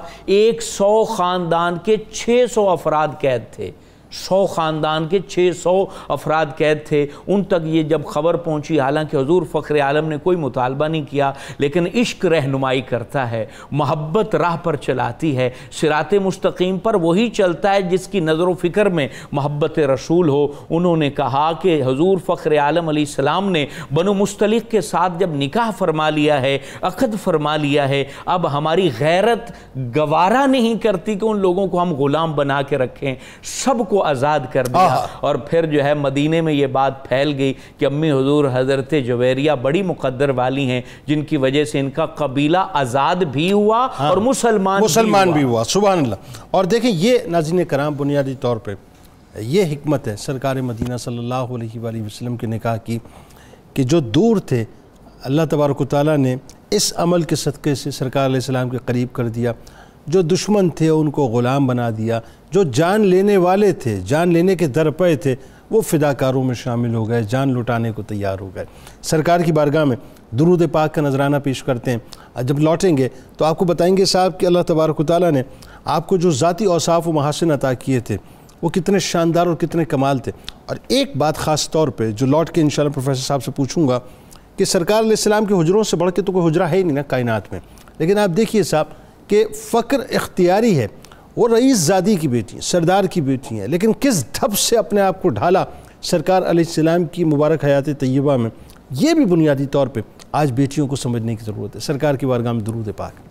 100 خاندان کے 600 افراد قید تھے، 100 خاندان کے 600 افراد قید تھے، ان تک یہ جب خبر پہنچی، حالانکہ حضور فخر عالم نے کوئی مطالبہ نہیں کیا، لیکن عشق رہنمائی کرتا ہے، محبت راہ پر چلاتی ہے، صراط مستقیم پر وہی چلتا ہے جس کی نظر و فکر میں محبت رسول ہو۔ انہوں نے کہا کہ حضور فخر عالم علیہ السلام نے بنو مستلق کے ساتھ جب نکاح فرما لیا ہے، عقد فرما لیا ہے، اب ہماری غیرت گوارا نہیں کرتی کہ ان لوگوں کو ہم غلام بنا کے رکھیں، سب کو آزاد کر دیا۔ اور پھر جو ہے مدینے میں یہ بات پھیل گئی کہ امی حضور حضرت جویریہ بڑی مقدر والی ہیں جن کی وجہ سے ان کا قبیلہ آزاد بھی ہوا اور مسلمان بھی ہوا۔ سبحان اللہ۔ اور دیکھیں یہ ناظرین کرام بنیادی طور پہ یہ حکمت ہے سرکار مدینہ صلی اللہ علیہ وآلہ وسلم کے نکاح کی کہ جو دور تھے اللہ تبارک و تعالیٰ نے اس عمل کے صدقے سے سرکار علیہ السلام کے قریب کر دیا، جو دشمن تھے ان کو غلام بنا دیا، جو جان لینے والے تھے، جان لینے کے درپے تھے، وہ فداکاروں میں شامل ہو گئے، جان لٹانے کو تیار ہو گئے۔ سرکار کی بارگاہ میں درود پاک کا نذرانہ پیش کرتے ہیں۔ جب لوٹیں گے تو آپ کو بتائیں گے صاحب کہ اللہ تبارک و تعالیٰ نے آپ کو جو ذاتی اوصاف و محاسن عطا کیے تھے وہ کتنے شاندار اور کتنے کمال تھے۔ اور ایک بات خاص طور پہ جو لوٹ کے انشاءاللہ پروفیسر صاحب سے پوچھوں گا کہ سرکار علیہ السلام کے حجروں سے بڑھ کے تو کوئی حجرہ ہے ہی نہیں نا کائنات میں، لیکن آپ دیکھیے صاحب کہ فقر اختیاری ہے، وہ رئیس زادی کی بیٹی ہیں، سردار کی بیٹی ہیں، لیکن کس ڈھب سے اپنے آپ کو ڈھالا سرکار علیہ السلام کی مبارک حیات طیبہ میں، یہ بھی بنیادی طور پہ آج بیٹیوں کو سمجھنے کی ضرورت ہے۔ سرکار کی بارگاہ میں درود پاک۔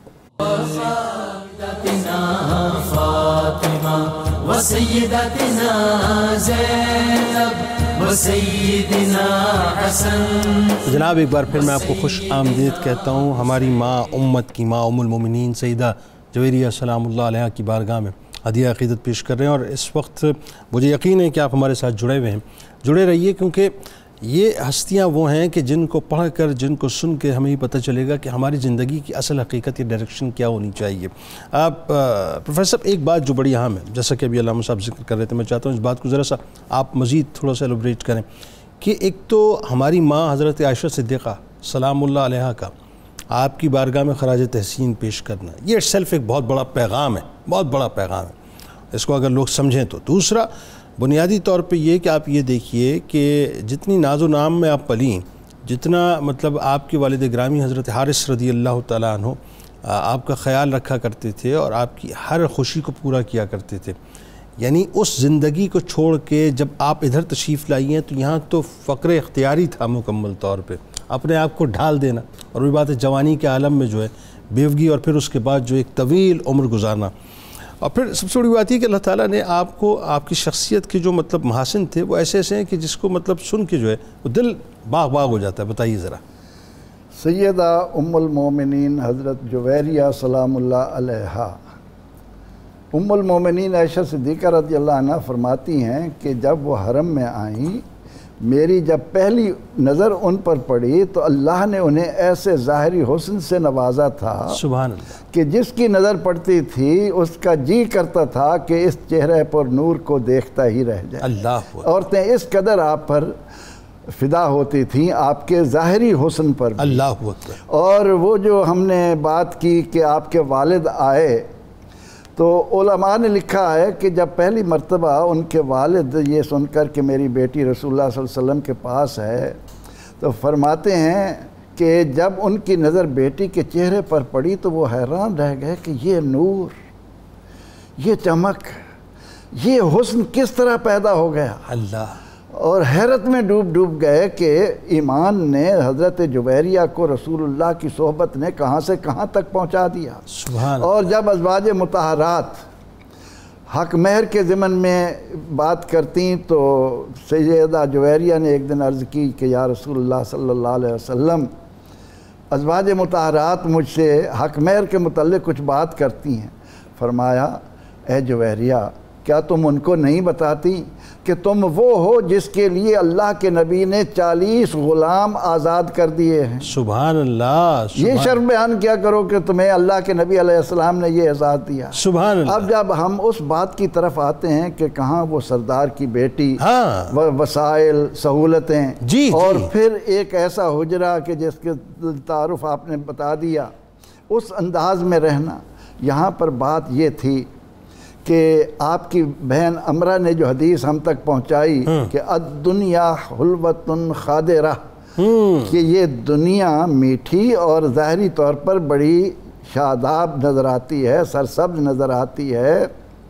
جناب ایک بار پھر میں آپ کو خوش آمدید کہتا ہوں ہماری ماں، امت کی ماں، ام المومنین سیدہ جویریہ سلام اللہ علیہ کی بارگاہ میں ہدیہ عقیدت پیش کر رہے ہیں، اور اس وقت مجھے یقین ہے کہ آپ ہمارے ساتھ جڑے ہوئے ہیں، جڑے رہیے، کیونکہ یہ ہستیاں وہ ہیں کہ جن کو پڑھ کر، جن کو سن کے ہمیں یہ پتہ چلے گا کہ ہماری زندگی کی اصل حقیقت یا ڈائریکشن کیا ہونی چاہیے۔ آپ پروفیسر ایک بات جو بڑی اہم ہے، جیسا کہ ابھی علامہ صاحب ذکر کر رہے تھے، میں چاہتا ہوں اس بات کو ذرا سا آپ مزید تھوڑا سا ایلوبریٹ کریں کہ ایک تو ہماری ماں حضرت عائشہ صدیقہ سلام اللہ علیہ کا آپ کی بارگاہ میں خراج تحسین پیش کرنا، یہ سیلف ایک بہت بڑا پیغام ہے، بہت بڑا پیغام ہے، اس کو اگر لوگ سمجھیں تو۔ دوسرا بنیادی طور پہ یہ کہ آپ یہ دیکھیے کہ جتنی ناز و نام میں آپ پلیں، جتنا مطلب آپ کے والد گرامی حضرت حارث رضی اللہ تعالیٰ عنہ آپ کا خیال رکھا کرتے تھے اور آپ کی ہر خوشی کو پورا کیا کرتے تھے. یعنی اس زندگی کو چھوڑ کے جب آپ ادھر تشریف لائی ہیں تو یہاں تو فقر اختیاری تھا مکمل طور پہ، اپنے آپ کو ڈھال دینا، اور وہ بات ہے جوانی کے عالم میں جو ہے بیوگی، اور پھر اس کے بعد جو ایک طویل عمر گزارنا. اور پھر سب سے بڑی بات یہ کہ اللہ تعالیٰ نے آپ کو، آپ کی شخصیت کے جو مطلب محاسن تھے وہ ایسے ایسے ہیں کہ جس کو مطلب سن کے جو ہے وہ دل باغ باغ ہو جاتا ہے. بتائیے ذرا. سیدہ ام المومنین حضرت جویریہ سلام اللہ علیہا، ام المومنین عائشہ صدیقہ رضی اللہ عنہ فرماتی ہیں کہ جب وہ حرم میں آئیں، میری جب پہلی نظر ان پر پڑی تو اللہ نے انہیں ایسے ظاہری حسن سے نوازا تھا سبحان اللہ کہ جس کی نظر پڑتی تھی اس کا جی کرتا تھا کہ اس چہرے پر نور کو دیکھتا ہی رہ جائے. اللہ عورتیں اس قدر آپ پر فدا ہوتی تھیں آپ کے ظاہری حسن پر بھی. اللہ اکبر. اور وہ جو ہم نے بات کی کہ آپ کے والد آئے، تو علماء نے لکھا ہے کہ جب پہلی مرتبہ ان کے والد یہ سن کر کہ میری بیٹی رسول اللہ صلی اللہ علیہ وسلم کے پاس ہے، تو فرماتے ہیں کہ جب ان کی نظر بیٹی کے چہرے پر پڑی تو وہ حیران رہ گئے کہ یہ نور، یہ چمک، یہ حسن کس طرح پیدا ہو گیا. اللہ. اور حیرت میں ڈوب گئے کہ ایمان نے حضرت جویریہ کو رسول اللہ کی صحبت نے کہاں سے کہاں تک پہنچا دیا. سبحان. اور جب ازواج مطہرات حق مہر کے ضمن میں بات کرتی تو سیدہ جویریہ نے ایک دن عرض کی کہ یا رسول اللہ صلی اللہ علیہ وسلم، ازواج مطہرات مجھ سے حق مہر کے متعلق کچھ بات کرتی ہیں. فرمایا اے جویریہ، کیا تم ان کو نہیں بتاتی کہ تم وہ ہو جس کے لیے اللہ کے نبی نے 40 غلام آزاد کر دیے ہیں. سبحان اللہ. یہ شرف بیان کیا کرو کہ تمہیں اللہ کے نبی علیہ السلام نے یہ آزاد دیا. سبحان اللہ. اب جب ہم اس بات کی طرف آتے ہیں کہ کہاں وہ سردار کی بیٹی، ہاں، وسائل، سہولتیں، جی اور پھر ایک ایسا حجرہ کہ جس کے تعارف آپ نے بتا دیا، اس انداز میں رہنا. یہاں پر بات یہ تھی کہ آپ کی بہن امرہ نے جو حدیث ہم تک پہنچائی کہ الدنیا حلوۃ خادرہ، کہ یہ دنیا میٹھی اور ظاہری طور پر بڑی شاداب نظر آتی ہے، سرسبز نظر آتی ہے،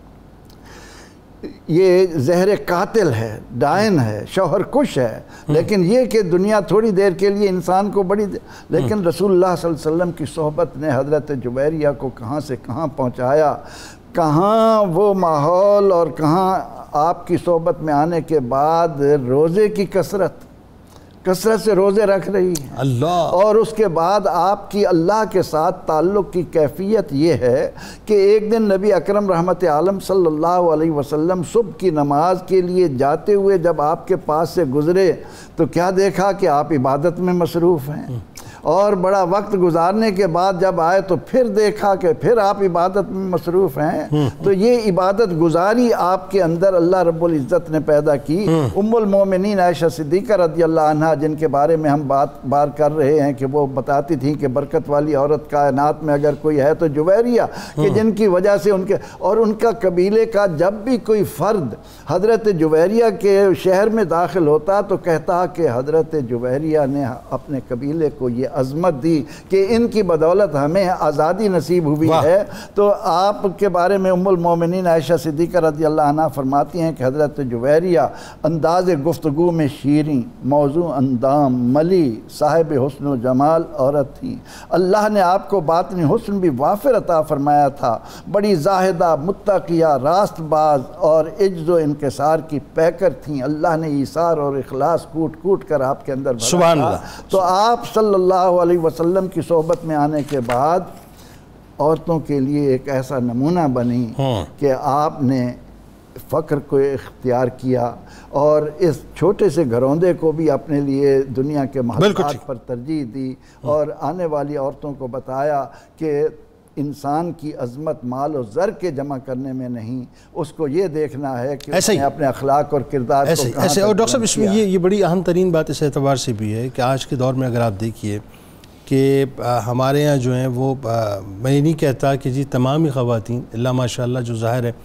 یہ زہر قاتل ہے، ڈائن ہے، شوہر کش ہے. لیکن یہ کہ دنیا تھوڑی دیر کے لیے انسان کو لیکن رسول اللہ صلی اللہ علیہ وسلم کی صحبت نے حضرت جویریہ کو کہاں سے کہاں پہنچایا. کہاں وہ ماحول اور کہاں آپ کی صحبت میں آنے کے بعد روزے کی کثرت سے روزے رکھ رہی ہیں. اللہ. اور اس کے بعد آپ کی اللہ کے ساتھ تعلق کی کیفیت یہ ہے کہ ایک دن نبی اکرم رحمت عالم صلی اللہ علیہ وسلم صبح کی نماز کے لیے جاتے ہوئے جب آپ کے پاس سے گزرے تو کیا دیکھا کہ آپ عبادت میں مصروف ہیں. اور بڑا وقت گزارنے کے بعد جب آئے تو پھر دیکھا کہ پھر آپ عبادت میں مصروف ہیں. تو یہ عبادت گزاری آپ کے اندر اللہ رب العزت نے پیدا کی. ام المومنین عائشہ صدیقہ رضی اللہ عنہ، جن کے بارے میں ہم بار کر رہے ہیں کہ وہ بتاتی تھیں کہ برکت والی عورت کائنات میں اگر کوئی ہے تو جویریہ، کہ جن کی وجہ سے ان کا قبیلے کا جب بھی کوئی فرد حضرت جویریہ کے شہر میں داخل ہوتا تو کہتا کہ حضرت جویریہ نے اپنے قبیلے کو یہ عظمت دی کہ ان کی بدولت ہمیں آزادی نصیب ہوئی ہے. تو آپ کے بارے میں ام المومنین عائشہ صدیقہ رضی اللہ عنہ فرماتی ہیں کہ حضرت جویریہ انداز گفتگو میں شیریں، موضوع اندام، ملی، صاحب حسن و جمال عورت تھی. اللہ نے آپ کو باطنی حسن بھی وافر عطا فرمایا تھا. بڑی زاہدہ، متقیہ، راست باز اور عجز و انکسار کی پیکر تھیں. اللہ نے ایثار اور اخلاص کوٹ کر آپ کے اندر بھرا سبحان تھا. اللہ. تو آپ صلی اللہ علیہ وسلم کی صحبت میں آنے کے بعد عورتوں کے لیے ایک ایسا نمونہ بنی کہ آپ نے فقر کو اختیار کیا اور اس چھوٹے سے گھروندے کو بھی اپنے لیے دنیا کے محبت پر ترجیح دی اور آنے والی عورتوں کو بتایا کہ انسان کی عظمت مال و زر کے جمع کرنے میں نہیں، اس کو یہ دیکھنا ہے کہ اس نے اپنے اخلاق اور کردار کو کہاں ایسے. اور ڈاکٹر صاحب اس میں یہ بڑی اہم ترین بات اس اعتبار سے بھی ہے کہ آج کے دور میں اگر آپ دیکھیے کہ ہمارے یہاں جو ہیں وہ میں یہ نہیں کہتا کہ جی تمام ہی خواتین اللہ ماشاءاللہ جو ظاہر ہے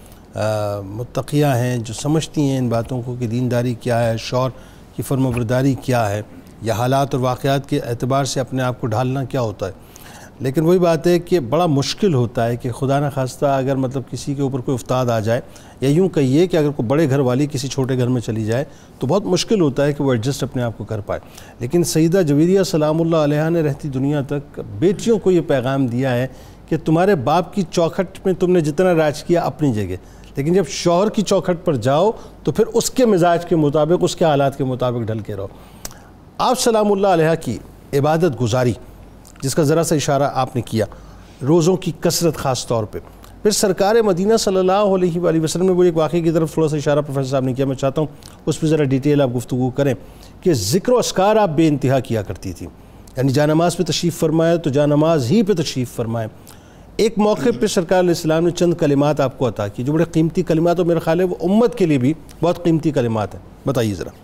متقیہ ہیں، جو سمجھتی ہیں ان باتوں کو کہ دینداری کیا ہے، شوہر کی فرمانبرداری کیا ہے، یا حالات اور واقعات کے اعتبار سے اپنے آپ کو ڈھالنا کیا ہوتا ہے. لیکن وہی بات ہے کہ بڑا مشکل ہوتا ہے کہ خدا نہ خواستہ اگر مطلب کسی کے اوپر کوئی افتاد آ جائے، یا یوں کہیے کہ اگر کوئی بڑے گھر والی کسی چھوٹے گھر میں چلی جائے تو بہت مشکل ہوتا ہے کہ وہ ایڈجسٹ اپنے آپ کو کر پائے. لیکن سیدہ جویریہ سلام اللہ علیہا نے رہتی دنیا تک بیٹیوں کو یہ پیغام دیا ہے کہ تمہارے باپ کی چوکھٹ میں تم نے جتنا راج کیا اپنی جگہ، لیکن جب شوہر کی چوکھٹ پر جاؤ تو پھر اس کے مزاج کے مطابق، اس کے حالات کے مطابق ڈھل کے رہو. آپ سلام اللہ علیہ کی عبادت گزاری جس کا ذرا سا اشارہ آپ نے کیا، روزوں کی کثرت خاص طور پہ، پھر سرکار مدینہ صلی اللہ علیہ وآلہ وسلم نے وہ ایک واقعے کی طرف تھوڑا سا اشارہ پروفیسر صاحب نے کیا، میں چاہتا ہوں اس پہ ذرا ڈیٹیل آپ گفتگو کریں کہ ذکر و اذکار آپ بے انتہا کیا کرتی تھی، یعنی جا نماز پہ تشریف فرمائے تو جا نماز ہی پہ تشریف فرمائے. ایک موقع پہ سرکار علیہ السلام نے چند کلمات آپ کو عطا کی جو بڑے قیمتی کلمات، اور میرا خیال ہے وہ امت کے لیے بھی بہت قیمتی کلمات ہیں، بتائیے ذرا.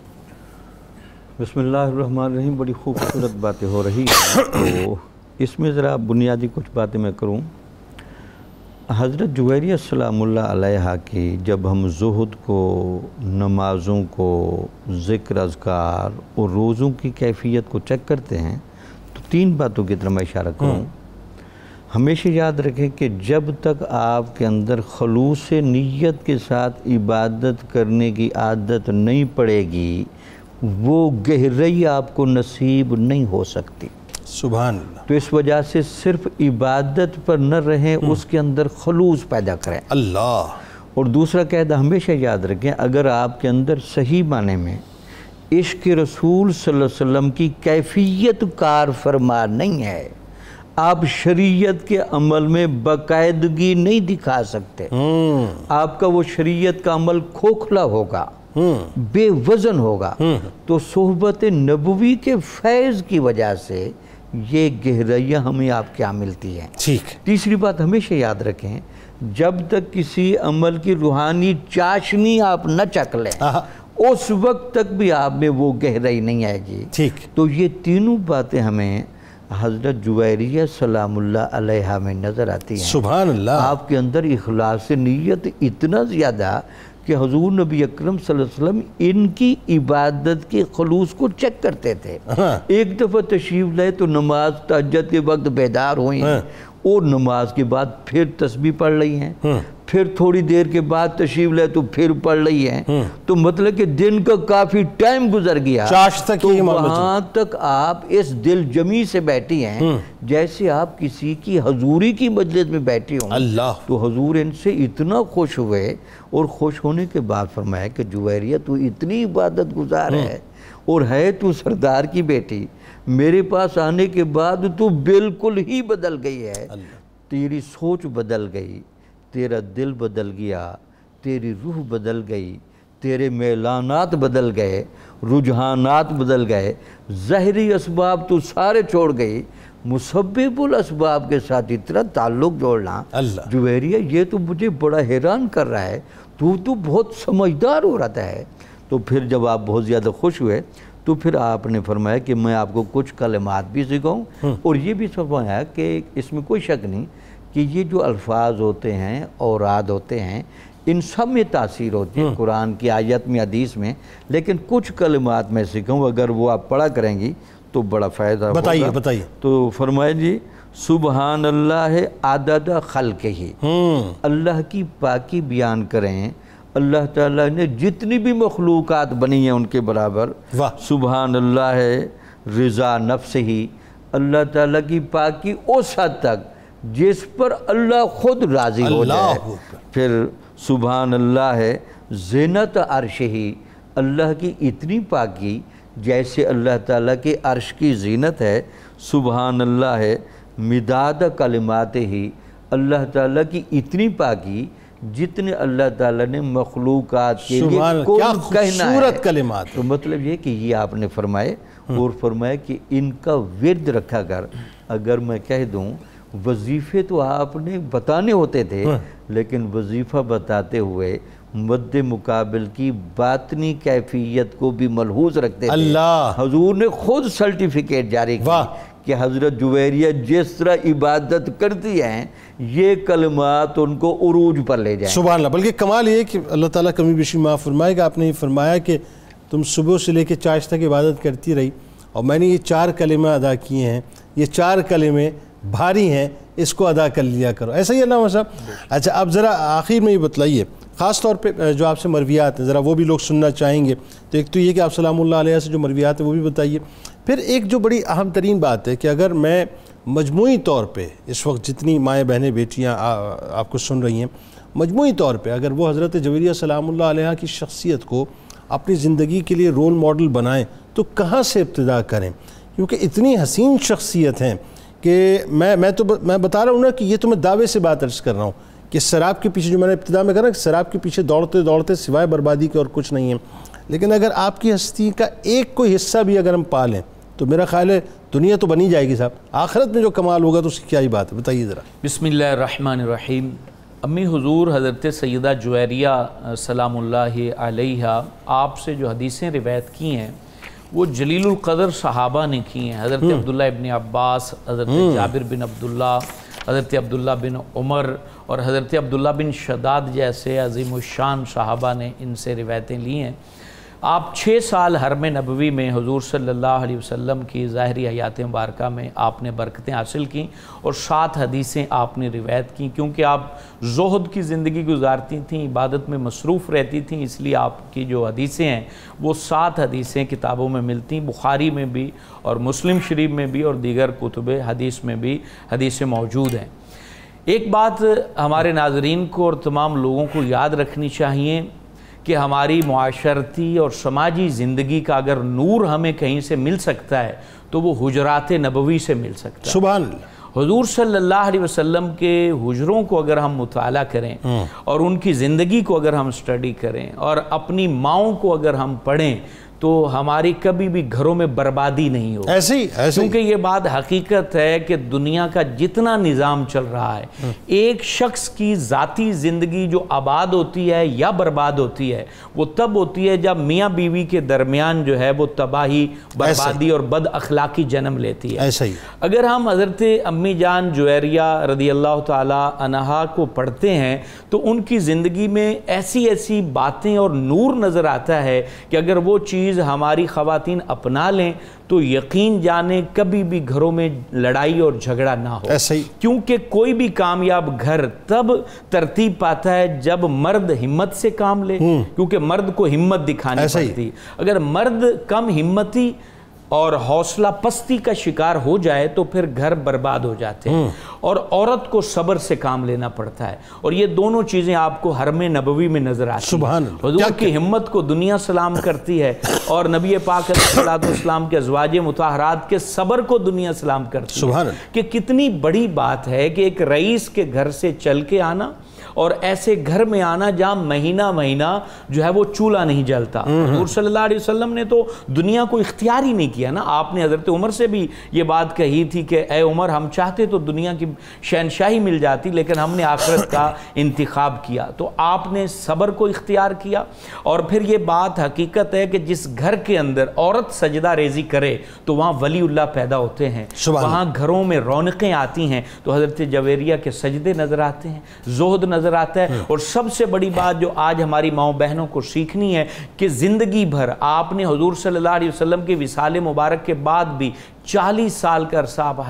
بسم اللہ الرحمن الرحیم. بڑی خوبصورت باتیں ہو رہی ہیں، تو اس میں ذرا بنیادی کچھ باتیں میں کروں. حضرت جویریہ سلام اللہ علیہا کی جب ہم زہد کو، نمازوں کو، ذکر اذکار اور روزوں کی کیفیت کو چیک کرتے ہیں تو 3 باتوں کی طرف میں اشارہ کروں. ہمیشہ یاد رکھیں کہ جب تک آپ کے اندر خلوص نیت کے ساتھ عبادت کرنے کی عادت نہیں پڑے گی، وہ گہرائی آپ کو نصیب نہیں ہو سکتی. سبحان اللہ. تو اس وجہ سے صرف عبادت پر نہ رہیں، اس کے اندر خلوص پیدا کریں. اللہ. اور دوسرا قاعدہ ہمیشہ یاد رکھیں، اگر آپ کے اندر صحیح معنی میں عشق رسول صلی اللہ علیہ وسلم کی کیفیت کار فرما نہیں ہے، آپ شریعت کے عمل میں باقاعدگی نہیں دکھا سکتے. آپ کا وہ شریعت کا عمل کھوکھلا ہوگا، بے وزن ہوگا. تو صحبت نبوی کے فیض کی وجہ سے یہ گہرائیاں ہمیں آپ کیا ملتی ہیں. ٹھیک. تیسری بات ہمیشہ یاد رکھیں، جب تک کسی عمل کی روحانی چاشنی آپ نہ چکھ لیں اس وقت تک بھی آپ میں وہ گہرائی نہیں آئے گی. ٹھیک. تو یہ تینوں باتیں ہمیں حضرت جویریہ سلام اللہ علیہا میں نظر آتی ہیں. سبحان اللہ. آپ کے اندر اخلاص نیت اتنا زیادہ کہ حضور نبی اکرم صلی اللہ علیہ وسلم ان کی عبادت کے خلوص کو چیک کرتے تھے. ایک دفعہ تشریف لائے تو نماز تہجد کے وقت بیدار ہوئی ہیں اور نماز کے بعد پھر تسبیح پڑھ رہی ہیں، پھر تھوڑی دیر کے بعد تشریف لائے تو پھر پڑھ رہی ہیں. تو مطلب کہ دن کا کافی ٹائم گزر گیا، تو وہاں تک آپ اس دل جمی سے بیٹھی ہیں جیسے آپ کسی کی حضوری کی مجلس میں بیٹھی ہوں. اللہ. تو حضور ان سے اتنا خوش ہوئے، اور خوش ہونے کے بعد فرمایا کہ جویریہ تو اتنی عبادت گزار ہے اور ہے تو سردار کی بیٹی، میرے پاس آنے کے بعد تو بالکل ہی بدل گئی ہے. تیری سوچ بدل گئی، تیرا دل بدل گیا، تیری روح بدل گئی، تیرے میلانات بدل گئے، رجحانات بدل گئے، ظاہری اسباب تو سارے چھوڑ گئی، مسبب الاسباب کے ساتھ اتنا تعلق جوڑنا. جویریہ یہ تو مجھے بڑا حیران کر رہا ہے، تو بہت سمجھدار ہو رہا ہے. تو پھر جب آپ بہت زیادہ خوش ہوئے تو پھر آپ نے فرمایا کہ میں آپ کو کچھ کلمات بھی سکھاؤں، اور یہ بھی فرمایا کہ اس میں کوئی شک نہیں کہ یہ جو الفاظ ہوتے ہیں، اوراد ہوتے ہیں، ان سب میں تاثیر ہوتی ہے قرآن کی آیت میں، حدیث میں، لیکن کچھ کلمات میں سکھاؤں، اگر وہ آپ پڑھا کریں گی تو بڑا فائدہ ہوگا. بتائیے. تو فرمایا جی، سبحان اللہ عدد خلقہ ہی، اللہ کی پاکی بیان کریں، اللہ تعالیٰ نے جتنی بھی مخلوقات بنی ہیں ان کے برابر. سبحان اللہ رضا نفس ہی، اللہ تعالیٰ کی پاکی اس حد تک جس پر اللہ خود راضی ہو جائے. پھر سبحان اللہ زینت عرش ہی، اللہ کی اتنی پاکی جیسے اللہ تعالیٰ کے عرش کی زینت ہے. سبحان اللہ مداد کلمات ہی، اللہ تعالیٰ کی اتنی پاکی جتنے اللہ تعالیٰ نے مخلوقات کے لیے کون کہنا ہے. کلمات. تو مطلب یہ کہ یہ آپ نے فرمائے، اور فرمایا کہ ان کا ورد رکھا کر. اگر میں کہہ دوں وظیفے تو آپ نے بتانے ہوتے تھے، لیکن وظیفہ بتاتے ہوئے مد مقابل کی باطنی کیفیت کو بھی ملحوظ رکھتے تھے. اللہ. حضور نے خود سرٹیفکیٹ جاری کیا کہ حضرت جویریہ جس طرح عبادت کرتی ہیں یہ کلمات ان کو عروج پر لے جائیں. سبحان اللہ. بلکہ کمال یہ کہ اللہ تعالیٰ کمی بیشی معاف فرمائے گا، آپ نے یہ فرمایا کہ تم صبح سے لے کے چاش تک عبادت کرتی رہی اور میں نے یہ 4 کلمہ ادا کیے ہیں. یہ 4 کلمے بھاری ہیں اس کو ادا کر لیا کرو، ایسا ہی علامہ صاحب؟ اچھا اب ذرا آخر میں یہ بتلائیے، خاص طور پہ جو آپ سے مرویات ہیں ذرا وہ بھی لوگ سننا چاہیں گے، تو ایک تو یہ کہ آپ سلام اللہ علیہ سے جو مرویات ہیں وہ بھی بتائیے، پھر ایک جو بڑی اہم ترین بات ہے کہ اگر میں مجموعی طور پہ اس وقت جتنی مائیں بہنیں بیٹیاں آپ کو سن رہی ہیں، مجموعی طور پہ اگر وہ حضرت جویریہ سلام اللہ علیہ کی شخصیت کو اپنی زندگی کے لیے رول ماڈل بنائیں تو کہاں سے ابتدا کریں؟ کیونکہ اتنی حسین شخصیت ہیں کہ میں بتا رہا ہوں نا کہ یہ تو میں دعوے سے بات عرض کر رہا ہوں کہ شراب کے پیچھے، جو میں نے ابتدا میں کہا نا کہ شراب کے پیچھے دوڑتے دوڑتے سوائے بربادی کے اور کچھ نہیں ہے، لیکن اگر آپ کی ہستی کا ایک کوئی حصہ بھی اگر ہم پا لیں تو میرا خیال ہے دنیا تو بنی جائے گی صاحب، آخرت میں جو کمال ہوگا تو اس کی کیا ہی بات ہے، بتائیے ذرا۔ بسم اللہ الرحمن الرحیم۔ امی حضور حضرت سیدہ جویریہ سلام اللہ علیہا آپ سے جو حدیثیں روایت کی ہیں وہ جلیل القدر صحابہ نے کی ہیں، حضرت عبداللہ ابن عباس، حضرت جابر بن عبداللہ، حضرت عبداللہ بن عمر اور حضرت عبداللہ بن شداد جیسے عظیم الشان صحابہ نے ان سے روایتیں لی ہیں۔ آپ 6 سال حرم نبوی میں حضور صلی اللہ علیہ وسلم کی ظاہری حیات مبارکہ میں آپ نے برکتیں حاصل کیں اور 7 حدیثیں آپ نے روایت کیں، کیونکہ آپ زہد کی زندگی گزارتی تھیں، عبادت میں مصروف رہتی تھیں، اس لیے آپ کی جو حدیثیں ہیں وہ 7 حدیثیں کتابوں میں ملتی ہیں، بخاری میں بھی اور مسلم شریف میں بھی اور دیگر کتب حدیث میں بھی حدیثیں موجود ہیں۔ ایک بات ہمارے ناظرین کو اور تمام لوگوں کو یاد رکھنی چاہیے کہ ہماری معاشرتی اور سماجی زندگی کا اگر نور ہمیں کہیں سے مل سکتا ہے تو وہ حجرات نبوی سے مل سکتا ہے۔ سبحان اللہ۔ حضور صلی اللہ علیہ وسلم کے حجروں کو اگر ہم مطالعہ کریں اور ان کی زندگی کو اگر ہم سٹڈی کریں اور اپنی ماؤں کو اگر ہم پڑھیں تو ہماری کبھی بھی گھروں میں بربادی نہیں ہوگی، ایسے ہی کیونکہ یہ بات حقیقت ہے کہ دنیا کا جتنا نظام چل رہا ہے، ایک شخص کی ذاتی زندگی جو آباد ہوتی ہے یا برباد ہوتی ہے وہ تب ہوتی ہے جب میاں بیوی کے درمیان جو ہے وہ تباہی، بربادی اور بد اخلاقی جنم لیتی ہے۔ ایسا ہی اگر ہم حضرت امی جان جویریہ رضی اللہ تعالی عنہا کو پڑھتے ہیں تو ان کی زندگی میں ایسی ایسی باتیں اور نور نظر آتا ہے کہ اگر وہ چیز ہماری خواتین اپنا لیں تو یقین جانے کبھی بھی گھروں میں لڑائی اور جھگڑا نہ ہو، ایسا ہی، کیونکہ کوئی بھی کامیاب گھر تب ترتیب پاتا ہے جب مرد ہمت سے کام لے، کیونکہ مرد کو ہمت دکھانی پڑتی ہے۔ اگر مرد کم ہمتی اور حوصلہ پستی کا شکار ہو جائے تو پھر گھر برباد ہو جاتے ہیں، اور عورت کو صبر سے کام لینا پڑتا ہے، اور یہ دونوں چیزیں آپ کو حرم نبوی میں نظر آتی ہیں۔ سبحان اللہ۔ حضور کی ہمت کو دنیا سلام کرتی ہے اور نبی پاک علیہ السلام کے ازواج مطہرات کے صبر کو دنیا سلام کرتی ہے۔ سبحان اللہ۔ کہ کتنی بڑی بات ہے کہ ایک رئیس کے گھر سے چل کے آنا اور ایسے گھر میں آنا جہاں مہینہ مہینہ جو ہے وہ چولہا نہیں جلتا۔ حضور صلی اللہ علیہ وسلم نے تو دنیا کو اختیار ہی نہیں کیا نا، آپ نے حضرت عمر سے بھی یہ بات کہی تھی کہ اے عمر ہم چاہتے تو دنیا کی شہنشاہی مل جاتی لیکن ہم نے آخرت کا انتخاب کیا، تو آپ نے صبر کو اختیار کیا۔ اور پھر یہ بات حقیقت ہے کہ جس گھر کے اندر عورت سجدہ ریزی کرے تو وہاں ولی اللہ پیدا ہوتے ہیں، وہاں گھروں میں رونقیں آتی ہیں، تو حضرت جویریہ کے سجدے نظر آتے ہیں، زہد نظر آتا ہے۔ اور سب سے بڑی بات جو آج ہماری ماؤں بہنوں کو سیکھنی ہے کہ زندگی بھر آپ نے حضور صلی اللہ علیہ وسلم کے وصال مبارک کے بعد بھی 40 سال کا عرصہ آپ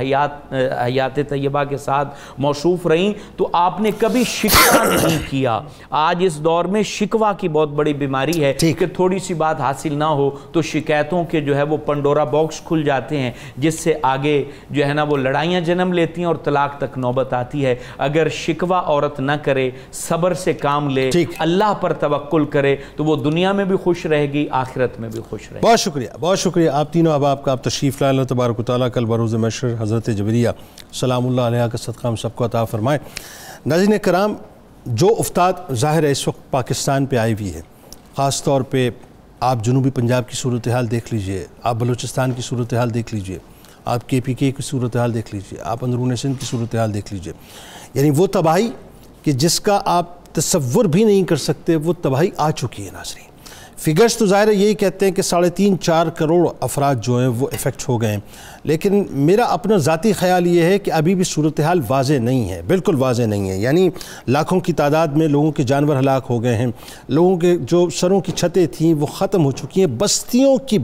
حیات طیبہ کے ساتھ موصوف رہیں، تو آپ نے کبھی شکوہ نہیں کیا۔ آج اس دور میں شکوہ کی بہت بڑی بیماری ہے کہ تھوڑی سی بات حاصل نہ ہو تو شکایتوں کے جو ہے وہ پنڈورا باکس کھل جاتے ہیں، جس سے آگے جو ہے نا وہ لڑائیاں جنم لیتی ہیں اور طلاق تک نوبت آتی ہے۔ اگر شکوہ عورت نہ کرے، صبر سے کام لے، اللہ پر توکل کرے تو وہ دنیا میں بھی خوش رہے گی، آخرت میں بھی خوش رہے گی۔ بہت شکریہ، بہت شکریہ آپ تینوں احباب کا، آپ تشریف لائے، اللہ تبارک و تعالیٰ کل بروز محشر حضرت جویریہ سلام اللہ علیہ کا صدقہ ہم سب کو عطا فرمائے۔ ناظرین کرام، جو افتاد ظاہر ہے اس وقت پاکستان پہ آئی ہوئی ہے، خاص طور پہ آپ جنوبی پنجاب کی صورتحال دیکھ لیجئے، آپ بلوچستان کی صورتحال دیکھ لیجئے، آپ KPK کی صورتحال دیکھ لیجئے، آپ اندرون سندھ کی صورتحال دیکھ لیجئے، یعنی وہ تباہی کہ جس کا آپ تصور بھی نہیں کر سکتے وہ تباہی آ چکی ہے ناظرین۔ फिगर्स तो ज़ाहिर है यही कहते हैं कि 3.5-4 करोड़ अफराद जो हैं वो इफ़ेक्ट हो गए हैं, लेकिन मेरा अपना ज़ाती ख़्याल ये है कि अभी भी सूरत हाल वाज़ेह नहीं है, बिल्कुल वाज़ेह नहीं है। यानी लाखों की तादाद में लोगों के जानवर हलाक हो गए हैं, लोगों के जो सरों की छतें थीं वो ख़त्म हो चुकी हैं, बस्तियों की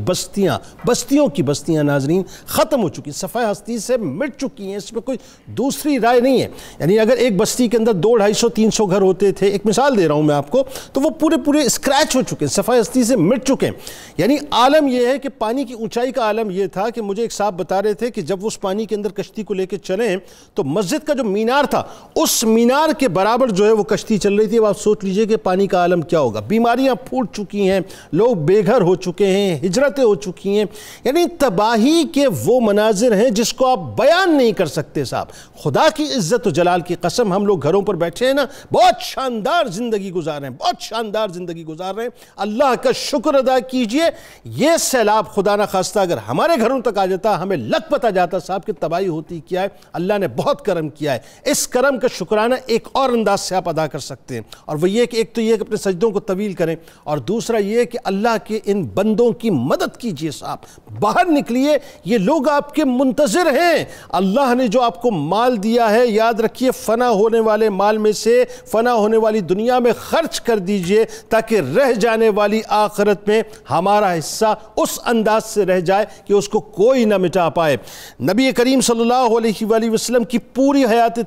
बस्तियाँ नाज़रीन ख़त्म हो चुकी, सफ़ाए हस्ती से मिट चुकी हैं, इसमें कोई दूसरी राय नहीं है। यानी अगर एक बस्ती के अंदर 200-250-300 घर होते थे, एक मिसाल दे रहा हूँ मैं आपको, तो वो पूरे स्क्रैच हो चुके हैं, सफ़ाए हस्ती से मिट चुके हैं। यानी आलम यह है कि पानी की ऊंचाई का आलम यह था कि मुझे एक साहब बता रहे थे कि जब वो उस पानी के अंदर कश्ती को लेकर चले तो मस्जिद का जो मीनार था उस मीनार के बराबर जो है वो कश्ती चल रही थी। अब आप सोच लीजिए कि पानी का आलम क्या होगा। बीमारियां फूट चुकी हैं, लोग बेघर हो चुके हैं, हिजरतें हो चुकी हैं, यानी तबाही के वो मनाजिर हैं जिसको आप बयान नहीं कर सकते साहब। खुदा की इज्जत और जलाल की कसम, हम लोग घरों पर बैठे हैं ना, बहुत शानदार जिंदगी गुजार रहे हैं, बहुत शानदार जिंदगी गुजार रहे हैं। अल्लाह का शुक्र अदा कीजिए, ये सैलाब खुदा ना खास्ता अगर हमारे घरों तक आ जाता, हमें लग पता जाता साहब कि तबाही होती क्या है। अल्लाह ने बहुत करम किया है, इस करम का शुक्राना एक और अंदाज से आप अदा कर सकते हैं, और वो ये कि एक तो ये कि अपने सजदों को तवील करें, और दूसरा ये कि अल्लाह के इन बंदों की मदद कीजिए साहब। बाहर निकलिए, ये लोग आपके मुंतज़िर हैं। अल्लाह ने जो आपको माल दिया है, याद रखिए फना होने वाले माल में से फना होने वाली दुनिया में खर्च कर दीजिए ताकि रह जाने वाली आखिरत में हमारा हिस्सा उस अंदाज से रह जाए कि उसको कोई ना मिटा पाए। नबी करीम सल्लल्लाहु अलैहि वसल्लम की पूरी हयात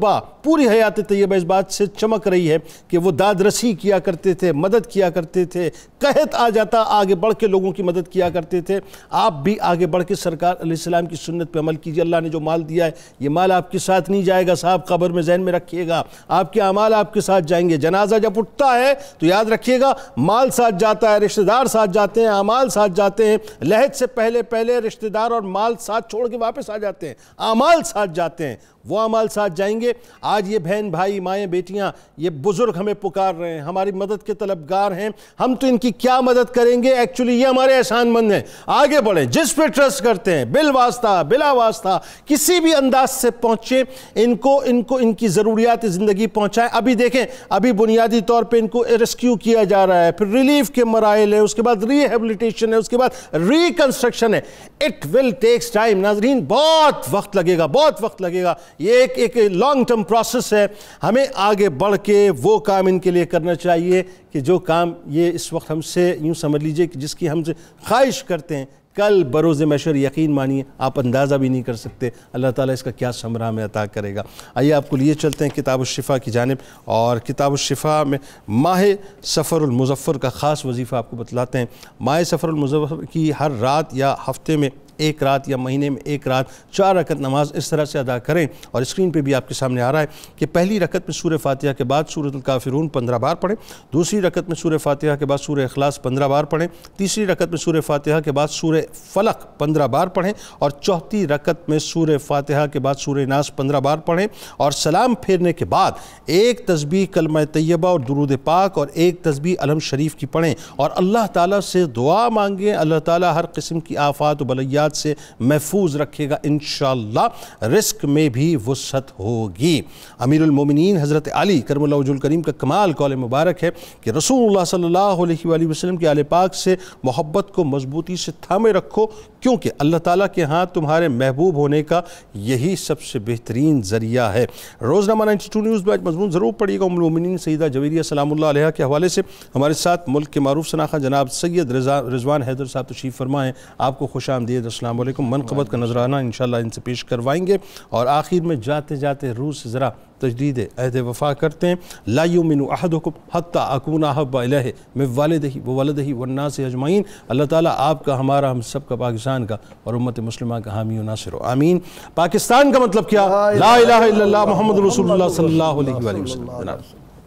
तय्यबा इस बात से चमक रही है कि वो दाद रसी किया करते थे, मदद किया करते थे, कहत आ जाता आगे बढ़ के लोगों की मदद किया करते थे। आप भी आगे बढ़ के सरकार अलैहिस्सलाम की सुन्नत पे अमल कीजिए। अल्लाह ने जो माल दिया है, ये माल आपके साथ नहीं जाएगा साहब, कब्र में ज़हन में रखिएगा, आपके अमाल आपके साथ जाएंगे। जनाजा जब उठता है तो याद रखिएगा, माल साथ जाता है, रिश्तेदार साथ जाते हैं, अमाल साथ जाते हैं। लहद से पहले रिश्तेदार और माल साथ छोड़ के वापस आ जाते हैं, अमाल साथ जाते हैं, वो अमाल साथ जाएंगे। आज ये बहन भाई माएँ बेटियाँ, ये बुज़ुर्ग हमें पुकार रहे हैं, हमारी मदद के तलबगार हैं, हम तो इनकी क्या मदद करेंगे। एक्चुअली ये हमारे एहसानमंद हैं, आगे बढ़ें, जिस पे ट्रस्ट करते हैं, बिल वास्ता बिला वास्ता किसी भी अंदाज से पहुँचे, इनको इनकी ज़रूरियात ज़िंदगी पहुँचाएँ। अभी देखें, अभी बुनियादी तौर पर इनको रेस्क्यू किया जा रहा है, फिर रिलीफ के मराइल है, उसके बाद रिहेबिलिटेशन है, उसके बाद रिकन्स्ट्रक्शन है। इट विल टेक्स टाइम नाज़रीन, बहुत वक्त लगेगा। ये एक लॉन्ग टर्म प्रोसेस है। हमें आगे बढ़ के वो काम इनके लिए करना चाहिए कि जो काम ये इस वक्त हमसे, यूँ समझ लीजिए कि जिसकी हमसे ख्वाहिश करते हैं, कल बरोज़ महशर यकीन मानिए आप अंदाज़ा भी नहीं कर सकते अल्लाह ताला इसका क्या समरा में अता करेगा। आइए आपको लिए चलते हैं किताब शिफ़ा की जानिब, और किताब शिफ़ा में माह सफ़रुल मुज़फ़्फ़र का ख़ास वजीफ़ा आपको बतलाते हैं। माह सफ़रुल मुज़फ़्फ़र की हर रात या हफ्ते में एक रात या महीने में एक रात 4 रकत नमाज इस तरह से अदा करें, और स्क्रीन पे भी आपके सामने आ रहा है कि पहली रकत में सूरह फातिहा के बाद सूरह काफिरून 15 बार पढ़ें, दूसरी रकत में सूरह फातिहा के बाद सूरह इखलास 15 बार पढ़ें, तीसरी रकत में सूरह फातिहा के बाद सूरह फलक 15 बार पढ़ें, और चौथी रकत में सूरह फातिहा के बाद सूरह नास 15 बार पढ़ें, और सलाम फेरने के बाद एक तस्बीह कलमा तैयबा और दुरूद पाक और एक तस्बीह अलहम शरीफ की पढ़ें, और अल्लाह ताला से दुआ मांगें। अल्लाह ताला हर किस्म की आफात व बलैयात से महफूज रखेगा, इंशाअल्लाह रिस्क में भी वसअत होगी। अमीरुल मोमिनीन हज़रत अली करमुल्लाहु वजहुल करीम का कमाल कौल मुबारक है कि रसूलुल्लाह सल्लल्लाहु अलैहि वसल्लम के आले पाक से मोहब्बत को मजबूती से थामे रखो, क्योंकि अल्लाह ताला के यहाँ तुम्हारे महबूब होने का यही सबसे बेहतरीन ज़रिया है। रोज़नामा 92 न्यूज़ में मज़मून ज़रूर पढ़िएगा। उम्मुल मोमिनीन सईदा जवेरिया सलामुल्लाह अलैहा के हवाले से हमारे साथ मुल्क के मारूफ शनाख़ा जनाब सैयद रिजवान हैदर साहब तशरीफ़ फरमा हैं। आपको खुशामदीद, अस्सलाम वालेकुम। मनक़बत का नजराना इंशाअल्लाह इनसे पेश करवाएंगे, और आखिर में जाते जाते रूह से ज़रा तजदीद अहद वफ़ा करते हैं। ला युमिनु अहदुकुम हत्ता अकूना अहब्बा इलैहि मिन वालिदिही व वलदिही वन्नासि अजमईन। अल्लाह ताला आपका, हमारा, हम सब का, पाकिस्तान का और उम्मत मुस्लिमा का हामी व नासिर हो, आमीन। पाकिस्तान का मतलब क्या? ला इलाहा इल्लल्लाह मुहम्मदुर रसूलुल्लाह सल्लल्लाहु अलैहि वसल्लम। जनाब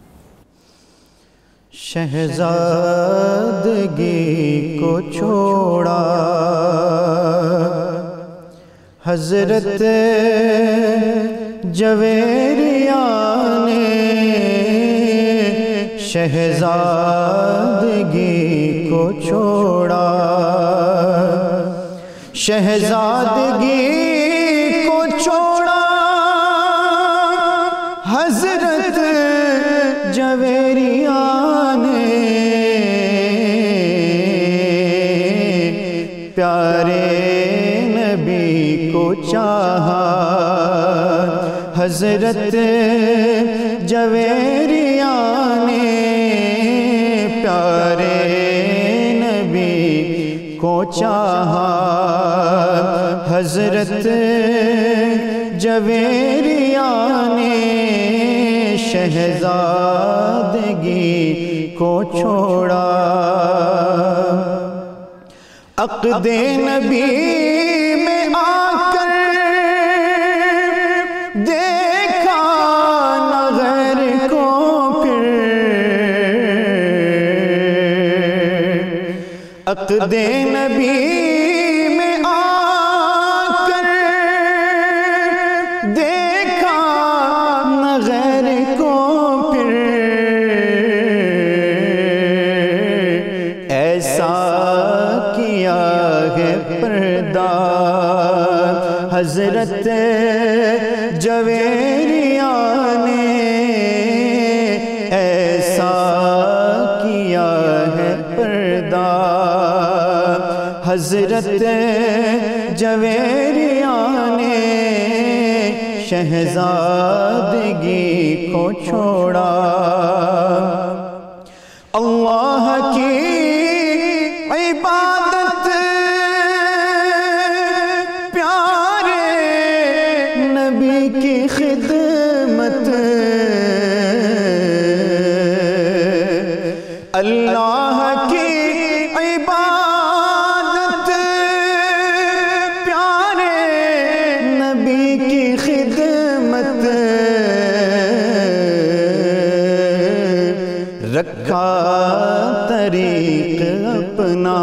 शहज़ादगी को छोड़ा हज़रत जवेरिया ने, शहज़ादगी को छोड़ा, शहज़ादगी को छोड़ा हज़रत जवेरिया ने, چاہا حضرت جویریہ نے پیارے نبی کو چاہا حضرت جویریہ نے شہزادگی کو چھوڑا عقد نبی میں آ کر دیکھا نہ غیر کو پھر عقد نبی میں آ کر دیکھا نہ غیر کو پھر ایسا کیا ہے پردہ حضرت جویریہ نے ایسا کیا ہے پردہ حضرت جویریہ نے شہزادگی کو چھوڑا اللہ کی عبادت پیارے نبی کی خدمت اللہ کی عبادت پیارے نبی کی خدمت رکھا طریق اپنا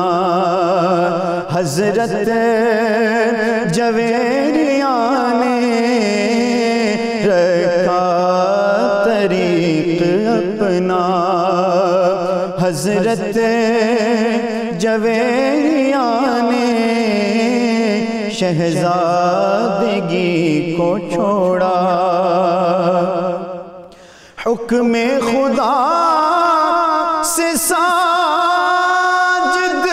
حضرت جویریہ نے رکھا طریق اپنا حضرت جویریہ نے شہزادگی کو چھوڑا حکم خدا سے ساجد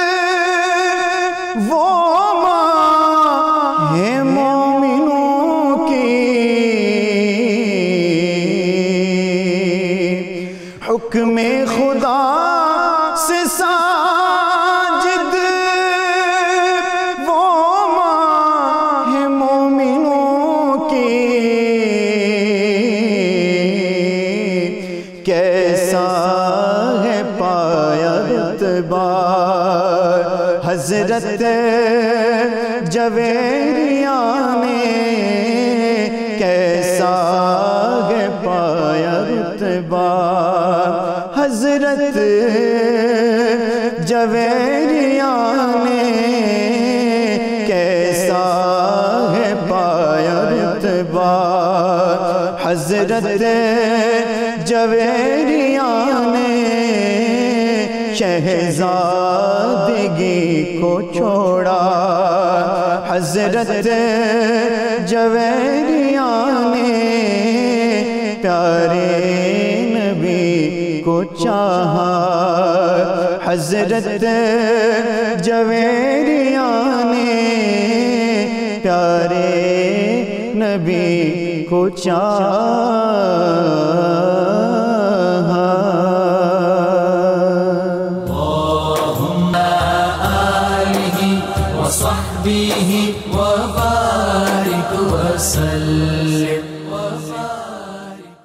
وہ ماں ہے مومنوں کی حکم خدا سے ساجد وہ ماں ہے مومنوں کی کیسا ہے پایا اعتبار حضرت جویریہ نے کیسا ہے پایا اعتبار حضرت جویریہ نے کیسا ہے پایا اعتبار حضرت جویریہ نے شہزادگی کو چھوڑا حضرت جویریہ نے پیارے نبی کو چاہا حضرت جویریہ نے پیارے نبی کو چاہا اللهم آلہ وصحبہ وبارک وسلم